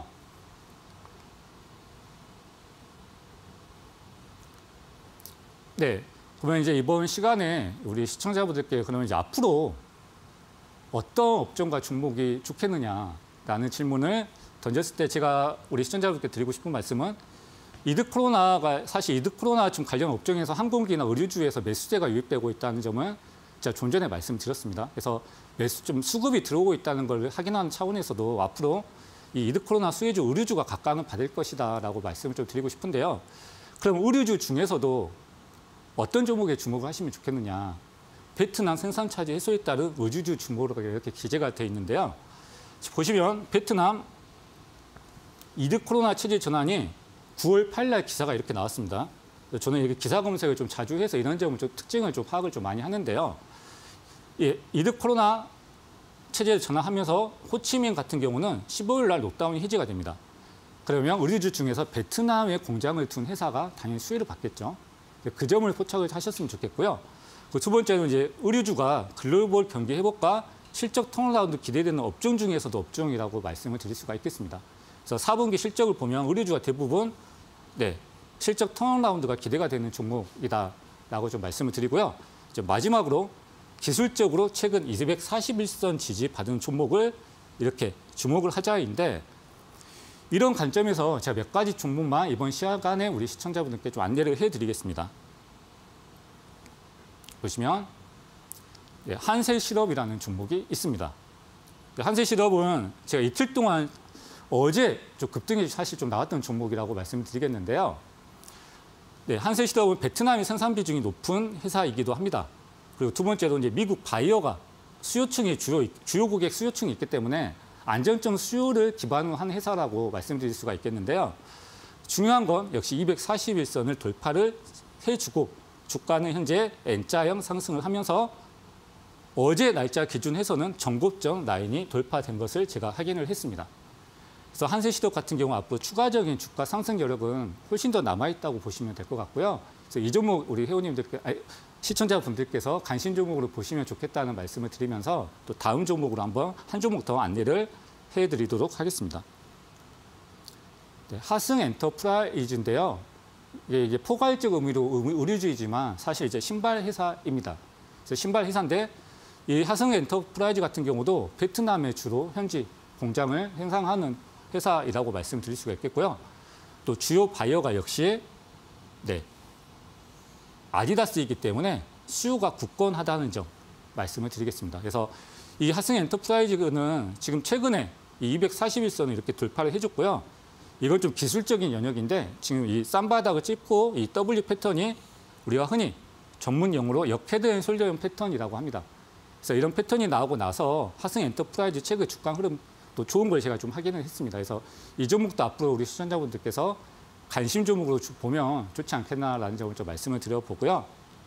네, 그러면 이제 이번 시간에 우리 시청자분들께 그러면 이제 앞으로 어떤 업종과 종목이 좋겠느냐라는 질문을 던졌을 때 제가 우리 시청자분들께 드리고 싶은 말씀은 이드 코로나가 사실 이드 코로나 좀 관련 업종에서 항공기나 의류주에서 매수세가 유입되고 있다는 점은 제가 좀 전에 말씀드렸습니다. 그래서 매수 좀 수급이 들어오고 있다는 걸 확인하는 차원에서도 앞으로 이 이드 코로나 수혜주 의류주가 각광을 받을 것이다라고 말씀을 좀 드리고 싶은데요. 그럼 의류주 중에서도 어떤 종목에 주목을 하시면 좋겠느냐. 베트남 생산 차질 해소에 따른 의류주 주목으로 이렇게 기재가 돼 있는데요. 보시면 베트남 이드 코로나 체질 전환이 구월 팔일 날 기사가 이렇게 나왔습니다. 저는 이렇게 기사 검색을 좀 자주 해서 이런 점을 좀 특징을 좀 파악을 좀 많이 하는데요. 예, 이드 코로나 체제를 전환하면서 호치민 같은 경우는 십오일 날 록다운이 해제가 됩니다. 그러면 의류주 중에서 베트남에 공장을 둔 회사가 당연히 수혜를 받겠죠. 그 점을 포착을 하셨으면 좋겠고요. 그 두 번째는 이제 의류주가 글로벌 경기 회복과 실적 턴어라운드 기대되는 업종 중에서도 업종이라고 말씀을 드릴 수가 있겠습니다. 그래서 사 분기 실적을 보면 의류주가 대부분 네, 실적 턴어라운드가 기대가 되는 종목이다라고 좀 말씀을 드리고요. 이제 마지막으로 기술적으로 최근 이백사십일 선 지지 받은 종목을 이렇게 주목을 하자인데 이런 관점에서 제가 몇 가지 종목만 이번 시간에 우리 시청자분들께 좀 안내를 해드리겠습니다. 보시면 네, 한세실업이라는 종목이 있습니다. 한세실업은 제가 이틀 동안 어제 좀 급등이 사실 좀 나왔던 종목이라고 말씀드리겠는데요. 네, 한세실업은 베트남이 생산 비중이 높은 회사이기도 합니다. 그리고 두 번째로 이제 미국 바이어가 수요층이 주요 주요 고객 수요층이 있기 때문에 안정적 수요를 기반으로 한 회사라고 말씀드릴 수가 있겠는데요. 중요한 건 역시 이백사십일 선을 돌파를 해주고 주가는 현재 N자형 상승을 하면서 어제 날짜 기준해서는 전고점 라인이 돌파된 것을 제가 확인을 했습니다. 그래서 한세시력 같은 경우 앞으로 추가적인 주가 상승 여력은 훨씬 더 남아있다고 보시면 될 것 같고요. 그래서 이 종목 우리 회원님들께, 아니, 시청자분들께서 관심 종목으로 보시면 좋겠다는 말씀을 드리면서 또 다음 종목으로 한번 한 종목 더 안내를 해드리도록 하겠습니다. 네, 하승 엔터프라이즈인데요. 이게 이제 포괄적 의미로 의류주이지만 사실 이제 신발 회사입니다. 그래서 신발 회사인데 이 하승 엔터프라이즈 같은 경우도 베트남에 주로 현지 공장을 행상하는 회사이라고 말씀드릴 수가 있겠고요. 또 주요 바이어가 역시 네, 아디다스이기 때문에 수요가 굳건하다는 점 말씀을 드리겠습니다. 그래서 이 하승 엔터프라이즈는 지금 최근에 이 이백사십일 선을 이렇게 돌파를 해줬고요. 이건 좀 기술적인 영역인데 지금 이 쌈바닥을 짚고 이 W 패턴이 우리가 흔히 전문 용어로 역헤드앤 숄더형 패턴이라고 합니다. 그래서 이런 패턴이 나오고 나서 하승 엔터프라이즈 최근 주가 흐름 또 좋은 걸 제가 좀 확인을 했습니다. 그래서 이 종목도 앞으로 우리 시청자분들께서 관심 종목으로 보면 좋지 않겠나라는 점을 좀 말씀을 드려보고요.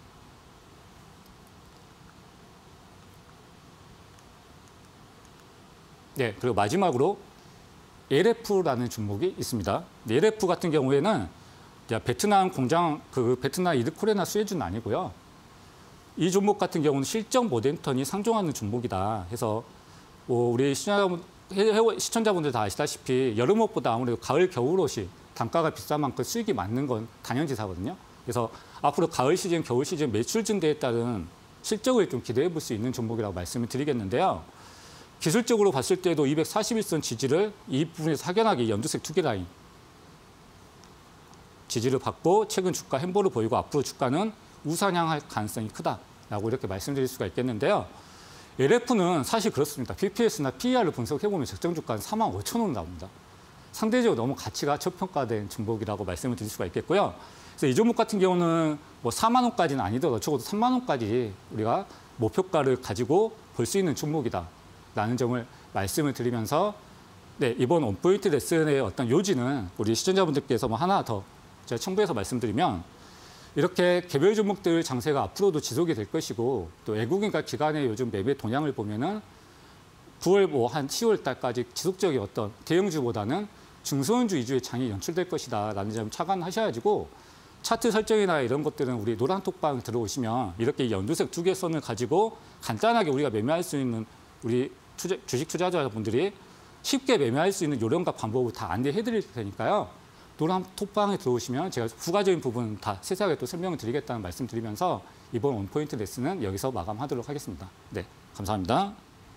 네, 그리고 마지막으로 엘에프라는 종목이 있습니다. 엘에프 같은 경우에는 베트남 공장, 그 베트남 이드코레나 수혜주는 아니고요. 이 종목 같은 경우는 실적 모멘텀이 상종하는 종목이다. 해서 뭐 우리 시청자분, 시청자분들 다 아시다시피 여름옷보다 아무래도 가을, 겨울옷이 단가가 비싼 만큼 수익이 맞는 건 당연지사거든요. 그래서 앞으로 가을 시즌, 겨울 시즌 매출 증대에 따른 실적을 좀 기대해 볼 수 있는 종목이라고 말씀을 드리겠는데요. 기술적으로 봤을 때도 이백사십일 선 지지를 이 부분에서 확연하게 연두색 투기 라인 지지를 받고 최근 주가 횡보를 보이고 앞으로 주가는 우상향할 가능성이 크다라고 이렇게 말씀드릴 수가 있겠는데요. 엘에프는 사실 그렇습니다. 비피에스나 피이알을 분석해보면 적정 주가는 사만 오천 원 나옵니다. 상대적으로 너무 가치가 저평가된 종목이라고 말씀을 드릴 수가 있겠고요. 그래서 이 종목 같은 경우는 뭐 사만 원까지는 아니더라도 적어도 삼만 원까지 우리가 목표가를 가지고 볼 수 있는 종목이다라는 점을 말씀을 드리면서 네, 이번 원포인트 레슨의 어떤 요지는 우리 시청자분들께서 뭐 하나 더 제가 첨부해서 말씀드리면 이렇게 개별 종목들 장세가 앞으로도 지속이 될 것이고 또 외국인과 기관의 요즘 매매 동향을 보면은 구월 뭐 한 시월 달까지 지속적인 어떤 대형주보다는 중소형주 위주의 장이 연출될 것이다라는 점 착안하셔야지고 차트 설정이나 이런 것들은 우리 노란톡방 들어오시면 이렇게 연두색 두 개 선을 가지고 간단하게 우리가 매매할 수 있는 우리 투자, 주식 투자자분들이 쉽게 매매할 수 있는 요령과 방법을 다 안내해 드릴 테니까요. 노란 톡방에 들어오시면 제가 부가적인 부분 다 세세하게 또 설명을 드리겠다는 말씀 드리면서 이번 원포인트 레슨은 여기서 마감하도록 하겠습니다. 네, 감사합니다.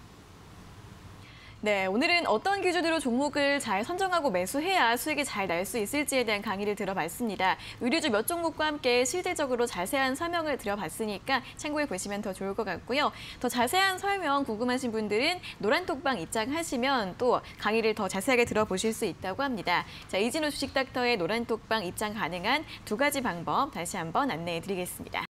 네, 오늘은 어떤 기준으로 종목을 잘 선정하고 매수해야 수익이 잘 날 수 있을지에 대한 강의를 들어봤습니다. 의류주 몇 종목과 함께 실질적으로 자세한 설명을 드려봤으니까 참고해 보시면 더 좋을 것 같고요. 더 자세한 설명 궁금하신 분들은 노란톡방 입장하시면 또 강의를 더 자세하게 들어보실 수 있다고 합니다. 자, 이진우 주식닥터의 노란톡방 입장 가능한 두 가지 방법 다시 한번 안내해 드리겠습니다.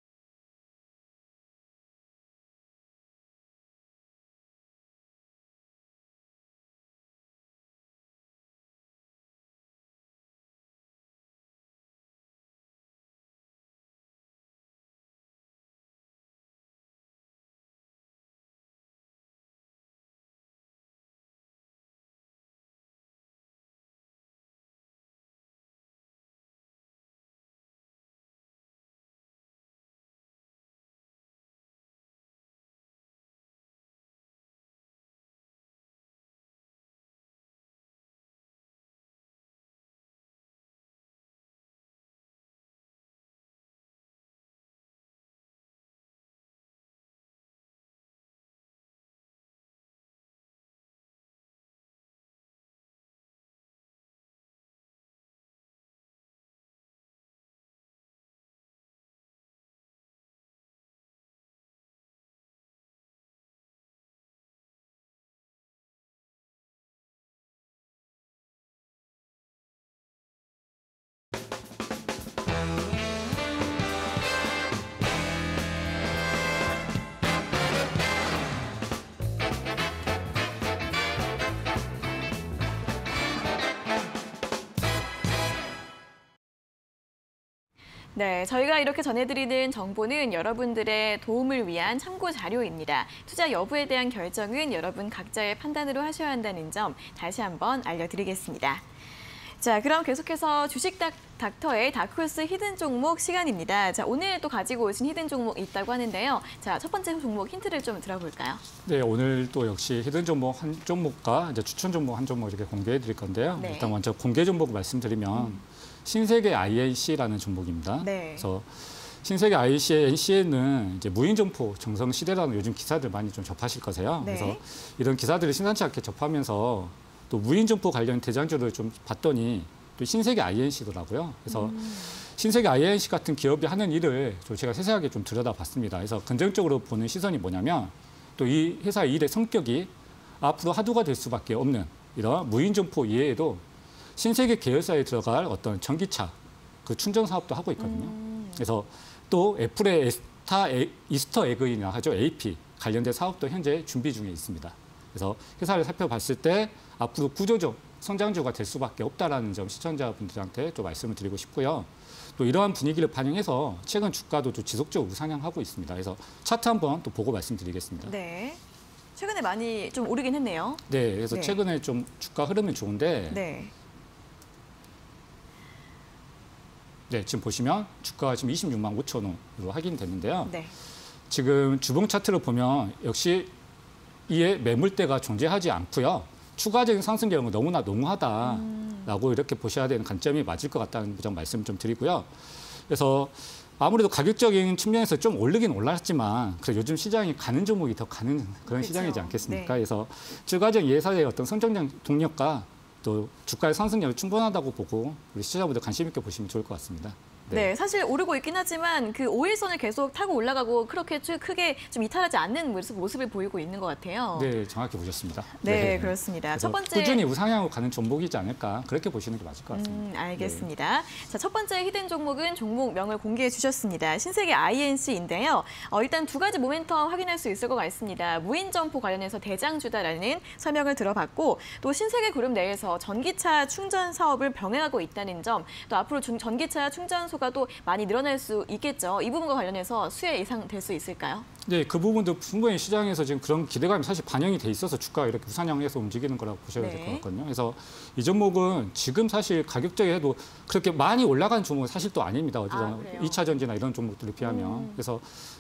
네, 저희가 이렇게 전해드리는 정보는 여러분들의 도움을 위한 참고 자료입니다. 투자 여부에 대한 결정은 여러분 각자의 판단으로 하셔야 한다는 점 다시 한번 알려드리겠습니다. 자, 그럼 계속해서 주식 닥, 닥터의 다크호스 히든 종목 시간입니다. 자, 오늘 또 가지고 오신 히든 종목 있다고 하는데요. 자, 첫 번째 종목 힌트를 좀 들어볼까요? 네, 오늘 또 역시 히든 종목 한 종목과 이제 추천 종목 한 종목 이렇게 공개해 드릴 건데요. 네. 일단 먼저 공개 종목 말씀드리면 음. 신세계 아이엔씨라는 종목입니다. 네. 그래서 신세계 아이엔씨에는 이제 무인점포 정성 시대라는 요즘 기사들 많이 좀 접하실 거세요. 네. 그래서 이런 기사들을 심상치 않게 접하면서 또 무인점포 관련 대장주를 좀 봤더니 또 신세계 아이엔씨더라고요. 그래서 음. 신세계 아이엔씨 같은 기업이 하는 일을 좀 제가 세세하게 좀 들여다봤습니다. 그래서 긍정적으로 보는 시선이 뭐냐면 또 이 회사의 일의 성격이 앞으로 화두가 될 수밖에 없는 이런 무인점포 이외에도 신세계 계열사에 들어갈 어떤 전기차 그 충전 사업도 하고 있거든요. 음. 그래서 또 애플의 에스타, 이스터 에그이나 하죠. 에이피 관련된 사업도 현재 준비 중에 있습니다. 그래서 회사를 살펴봤을 때 앞으로 구조적 성장주가 될 수밖에 없다라는 점 시청자분들한테 좀 말씀을 드리고 싶고요. 또 이러한 분위기를 반영해서 최근 주가도 좀 지속적으로 우상향하고 있습니다. 그래서 차트 한번 또 보고 말씀드리겠습니다. 네. 최근에 많이 좀 오르긴 했네요. 네, 그래서 네. 최근에 좀 주가 흐름이 좋은데 네. 네, 지금 보시면 주가가 지금 이십육만 오천 원으로 확인됐는데요. 네. 지금 주봉 차트를 보면 역시 이에 매물대가 존재하지 않고요. 추가적인 상승 경우는 너무나 농후하다라고 음. 이렇게 보셔야 되는 관점이 맞을 것 같다는 점 말씀 좀 드리고요. 그래서 아무래도 가격적인 측면에서 좀 오르긴 올랐지만 그래서 요즘 시장이 가는 종목이 더 가는 그런 그렇죠. 시장이지 않겠습니까? 네. 그래서 추가적인 예상의 어떤 성장력 동력과 또 주가의 상승력이 충분하다고 보고 우리 시청자분들 관심 있게 보시면 좋을 것 같습니다. 네. 네, 사실 오르고 있긴 하지만 그 오일선을 계속 타고 올라가고 그렇게 크게 좀 이탈하지 않는 모습, 모습을 보이고 있는 것 같아요. 네, 정확히 보셨습니다. 네, 네. 그렇습니다. 첫 번째 꾸준히 우상향으로 가는 종목이지 않을까 그렇게 보시는 게 맞을 것 같습니다. 음, 알겠습니다. 네. 자, 첫 번째 히든 종목은 종목명을 공개해 주셨습니다. 신세계 아이엔씨인데요. 어, 일단 두 가지 모멘텀 확인할 수 있을 것 같습니다. 무인점포 관련해서 대장주다라는 설명을 들어봤고 또 신세계 그룹 내에서 전기차 충전 사업을 병행하고 있다는 점, 또 앞으로 중, 전기차 충전소 또 많이 늘어날 수 있겠죠. 이 부분과 관련해서 수혜 예상될 수 있을까요? 네, 그 부분도 충분히 시장에서 지금 그런 기대감이 사실 반영이 돼 있어서 주가가 이렇게 우상향해서 움직이는 거라고 보셔야 될 것 네. 같거든요. 그래서 이 종목은 지금 사실 가격적으로 해도 그렇게 많이 올라간 종목은 사실 또 아닙니다. 어디서 아, 이 차 전지나 이런 종목들에 비하면. 음. 그래서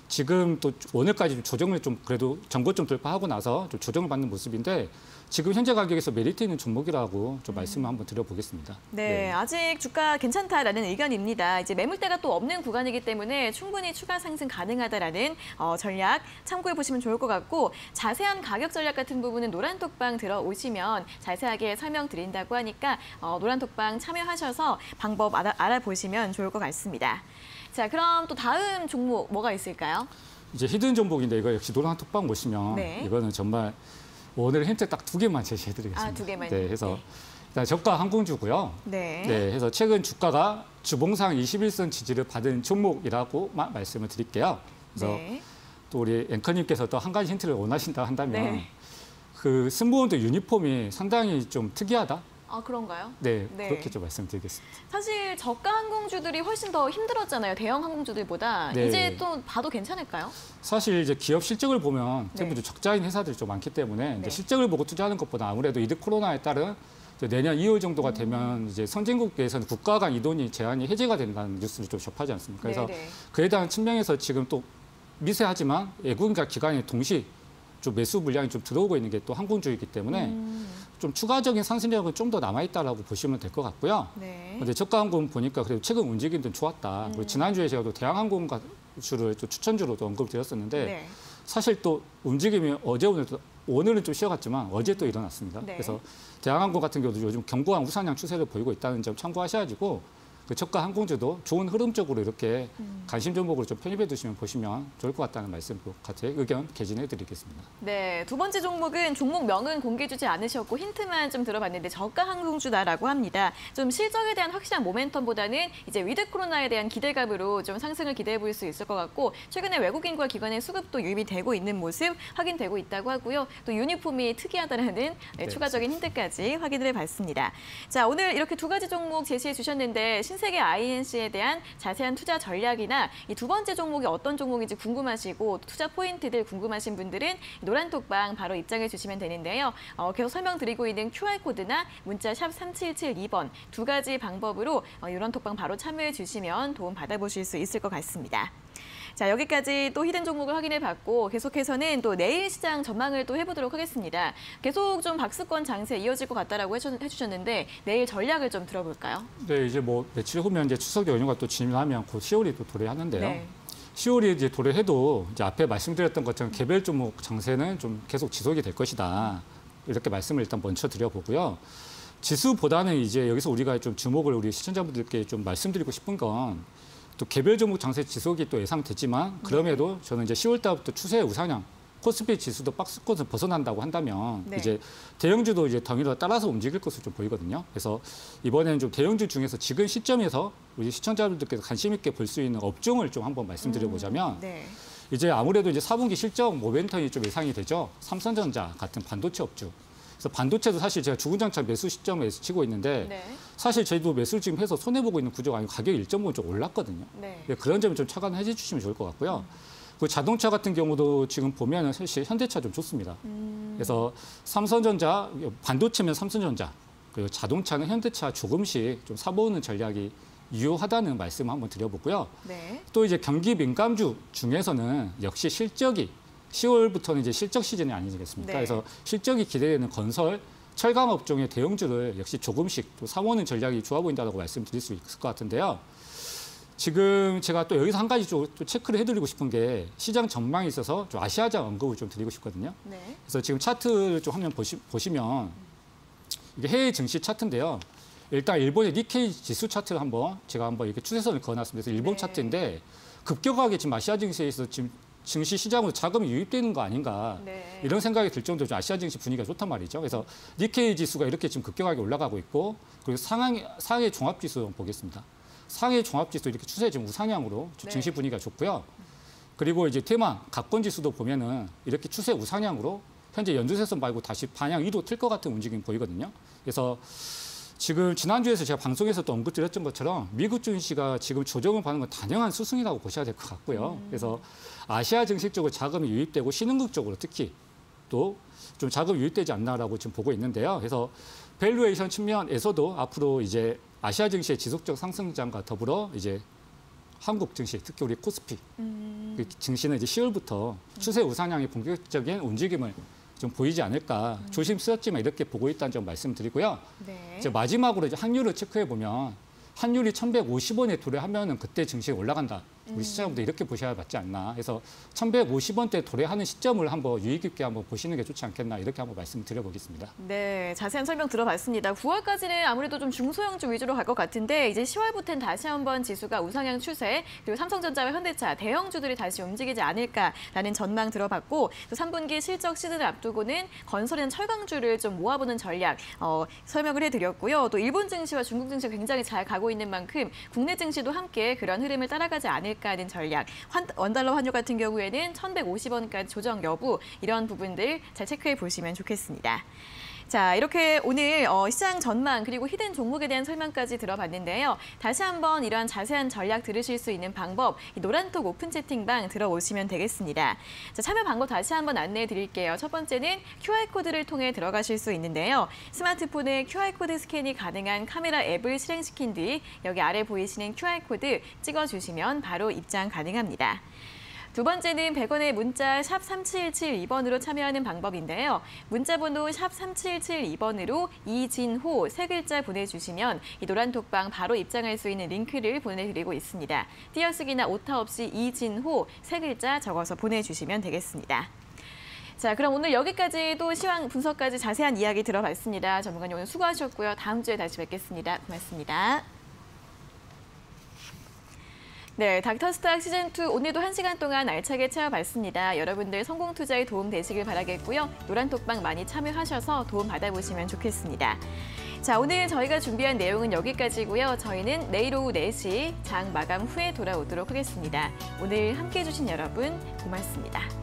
지금 또 오늘까지 좀 조정을 좀 그래도 전고점 돌파하고 나서 좀 조정을 받는 모습인데 지금 현재 가격에서 메리트 있는 종목이라고 좀 말씀을 한번 드려보겠습니다. 네, 네, 아직 주가 괜찮다라는 의견입니다. 이제 매물대가 또 없는 구간이기 때문에 충분히 추가 상승 가능하다라는 어, 전략 참고해 보시면 좋을 것 같고 자세한 가격 전략 같은 부분은 노란톡방 들어오시면 자세하게 설명드린다고 하니까 어, 노란톡방 참여하셔서 방법 알아, 알아보시면 좋을 것 같습니다. 자, 그럼 또 다음 종목 뭐가 있을까요? 이제 히든 종목인데 이거 역시 노란톡방 보시면 네. 이거는 정말 오늘 힌트 딱 두 개만 제시해드리겠습니다. 아, 두 개만. 네, 해서 네. 일단 저가 항공주고요. 네. 네, 해서 최근 주가가 주봉상 이십일 선 지지를 받은 종목이라고 마, 말씀을 드릴게요. 그래서 네. 또 우리 앵커님께서 또 한 가지 힌트를 원하신다 한다면 네. 그 승무원들 유니폼이 상당히 좀 특이하다. 아, 그런가요? 네, 네. 그렇게 좀 말씀드리겠습니다. 사실 저가 항공주들이 훨씬 더 힘들었잖아요. 대형 항공주들보다. 네. 이제 또 봐도 괜찮을까요? 사실 이제 기업 실적을 보면 네. 대부분 적자인 회사들이 좀 많기 때문에 네. 이제 실적을 보고 투자하는 것보다 아무래도 이드 코로나에 따른 내년 이월 정도가 되면 이제 선진국에서는 국가 간 이동이 제한이 해제가 된다는 뉴스를 좀 접하지 않습니까? 그래서 네네. 그에 대한 측면에서 지금 또 미세하지만 외국인과 기관이 동시 좀 매수 물량이 좀 들어오고 있는 게 또 항공주이기 때문에 음. 좀 추가적인 상승력은 좀 더 남아있다라고 보시면 될 것 같고요. 네. 근데 저가항공 보니까 그래도 최근 움직임도 좋았다. 음. 그리고 지난주에 제가 또 대한항공주를 또 추천주로도 언급드렸었는데 네. 사실 또 움직임이 어제 오늘도 오늘은 좀 쉬어갔지만 어제 또 일어났습니다. 네. 그래서 대한항공 같은 경우도 요즘 견고한 우상향 추세를 보이고 있다는 점 참고하셔야지고 그 저가 항공주도 좋은 흐름 쪽으로 이렇게 음. 관심 종목으로 좀 편입해 두시면 보시면 좋을 것 같다는 말씀 같이 의견 개진해 드리겠습니다. 네, 두 번째 종목은 종목명은 공개해주지 않으셨고 힌트만 좀 들어봤는데 저가 항공주다라고 합니다. 좀 실적에 대한 확실한 모멘텀보다는 이제 위드 코로나에 대한 기대감으로 좀 상승을 기대해 볼 수 있을 것 같고 최근에 외국인과 기관의 수급도 유입이 되고 있는 모습 확인되고 있다고 하고요. 또 유니폼이 특이하다라는 네, 네, 추가적인 힌트까지 확인을 해봤습니다. 자, 오늘 이렇게 두 가지 종목 제시해 주셨는데 신세 신세계 아이엔씨에 대한 자세한 투자 전략이나 이 두 번째 종목이 어떤 종목인지 궁금하시고 투자 포인트들 궁금하신 분들은 노란톡방 바로 입장해 주시면 되는데요. 어, 계속 설명드리고 있는 큐알코드나 문자 샵 삼칠칠이 번 두 가지 방법으로 어, 노란톡방 바로 참여해 주시면 도움 받아보실 수 있을 것 같습니다. 자, 여기까지 또 히든 종목을 확인해 봤고 계속해서는 또 내일 시장 전망을 또 해보도록 하겠습니다. 계속 좀 박스권 장세 이어질 것 같다라고 해주셨는데 내일 전략을 좀 들어볼까요? 네, 이제 뭐 며칠 후면 이제 추석 연휴가 또 진입하면 곧 시월이 또 도래하는데요. 네. 시월이 이제 도래해도 이제 앞에 말씀드렸던 것처럼 개별 종목 장세는 좀 계속 지속이 될 것이다. 이렇게 말씀을 일단 먼저 드려보고요. 지수보다는 이제 여기서 우리가 좀 주목을 우리 시청자분들께 좀 말씀드리고 싶은 건 또 개별 종목 장세 지속이 또 예상되지만 그럼에도 저는 이제 시월 달부터 추세 우상향 코스피 지수도 박스권을 벗어난다고 한다면 네. 이제 대형주도 이제 덩이로 따라서 움직일 것으로 좀 보이거든요. 그래서 이번에는 좀 대형주 중에서 지금 시점에서 우리 시청자분들께서 관심 있게 볼 수 있는 업종을 좀 한번 말씀드려보자면 음, 네. 이제 아무래도 이제 사 분기 실적 모멘텀이 좀 예상이 되죠. 삼성전자 같은 반도체 업주. 그래서 반도체도 사실 제가 주군장차 매수 시점에 치고 있는데 네. 사실 저희도 매수를 지금 해서 손해보고 있는 구조가 아니고 가격이 일정 부분 좀 올랐거든요. 네. 그런 점을 좀 차관해 주시면 좋을 것 같고요. 그 자동차 같은 경우도 지금 보면은 사실 현대차 좀 좋습니다. 음. 그래서 삼성전자, 반도체면 삼성전자, 그리고 자동차는 현대차 조금씩 좀 사보는 전략이 유효하다는 말씀을 한번 드려보고요. 네. 또 이제 경기 민감주 중에서는 역시 실적이 시월부터는 이제 실적 시즌이 아니겠습니까? 네. 그래서 실적이 기대되는 건설, 철강 업종의 대형주를 역시 조금씩 또 사모는 전략이 좋아 보인다고 말씀드릴 수 있을 것 같은데요. 지금 제가 또 여기서 한 가지 좀 체크를 해드리고 싶은 게 시장 전망에 있어서 좀 아시아장 언급을 좀 드리고 싶거든요. 네. 그래서 지금 차트를 좀 화면 보시, 보시면 이게 해외 증시 차트인데요. 일단 일본의 니케이 지수 차트를 한번 제가 한번 이렇게 추세선을 그어놨습니다. 그래서 일본 네. 차트인데 급격하게 지금 아시아 증시에서 지금 증시 시장으로 자금이 유입되는 거 아닌가 네. 이런 생각이 들 정도로 좀 아시아 증시 분위기가 좋단 말이죠. 그래서 니케이 지수가 이렇게 지금 급격하게 올라가고 있고 그리고 상하이, 상해 종합지수 한번 보겠습니다. 상해 종합지수 이렇게 추세 지금 우상향으로 네. 증시 분위기가 좋고요. 그리고 이제 테마 각권 지수도 보면은 이렇게 추세 우상향으로 현재 연두세선 말고 다시 반향 이도 틀 것 같은 움직임이 보이거든요. 그래서 지금 지난주에서 제가 방송에서 또 언급드렸던 것처럼 미국 증시가 지금 조정을 받는 건 단연한 수승이라고 보셔야 될 것 같고요. 음. 그래서 아시아 증시 쪽으로 자금이 유입되고 신흥국 쪽으로 특히 또 좀 자금이 유입되지 않나라고 지금 보고 있는데요. 그래서 밸류에이션 측면에서도 앞으로 이제 아시아 증시의 지속적 상승장과 더불어 이제 한국 증시, 특히 우리 코스피 음. 그 증시는 이제 시월부터 추세 우상향의 본격적인 움직임을 좀 보이지 않을까 조심스럽지만 이렇게 보고 있다는 점 말씀드리고요. 네. 이제 마지막으로 이제 환율을 체크해 보면 환율이 천백오십 원에 도래하면은 그때 증시가 올라간다. 우리 시장부터 이렇게 보셔야 맞지 않나. 그래서 천백오십 원대 도래하는 시점을 한번 유의 깊게 한번 보시는 게 좋지 않겠나 이렇게 한번 말씀드려보겠습니다. 네, 자세한 설명 들어봤습니다. 구월까지는 아무래도 좀 중소형주 위주로 갈 것 같은데 이제 시월부터는 다시 한번 지수가 우상향 추세 그리고 삼성전자와 현대차 대형주들이 다시 움직이지 않을까라는 전망 들어봤고 또 삼 분기 실적 시즌을 앞두고는 건설이나 철강주를 좀 모아보는 전략 어, 설명을 해드렸고요. 또 일본 증시와 중국 증시가 굉장히 잘 가고 있는 만큼 국내 증시도 함께 그런 흐름을 따라가지 않을까 하는 전략. 환, 원달러 환율 같은 경우에는 천백오십 원까지 조정 여부 이런 부분들 잘 체크해 보시면 좋겠습니다. 자, 이렇게 오늘 어, 시장 전망 그리고 히든 종목에 대한 설명까지 들어봤는데요. 다시 한번 이러한 자세한 전략 들으실 수 있는 방법 이 노란톡 오픈 채팅방 들어오시면 되겠습니다. 자, 참여 방법 다시 한번 안내해 드릴게요. 첫 번째는 큐알코드를 통해 들어가실 수 있는데요. 스마트폰에 큐알코드 스캔이 가능한 카메라 앱을 실행시킨 뒤 여기 아래 보이시는 큐알코드 찍어주시면 바로 입장 가능합니다. 두 번째는 백 원의 문자 샵 삼칠칠이 번으로 참여하는 방법인데요. 문자 번호 샵 삼칠칠이 번으로 이진호 세 글자 보내주시면 이 노란톡방 바로 입장할 수 있는 링크를 보내드리고 있습니다. 띄어쓰기나 오타 없이 이진호 세 글자 적어서 보내주시면 되겠습니다. 자, 그럼 오늘 여기까지 또 시황 분석까지 자세한 이야기 들어봤습니다. 전문가님 오늘 수고하셨고요. 다음 주에 다시 뵙겠습니다. 고맙습니다. 네, 닥터스탁 시즌이 오늘도 한 시간 동안 알차게 채워봤습니다. 여러분들 성공 투자에 도움 되시길 바라겠고요. 노란톡방 많이 참여하셔서 도움 받아보시면 좋겠습니다. 자, 오늘 저희가 준비한 내용은 여기까지고요. 저희는 내일 오후 네 시 장 마감 후에 돌아오도록 하겠습니다. 오늘 함께해 주신 여러분 고맙습니다.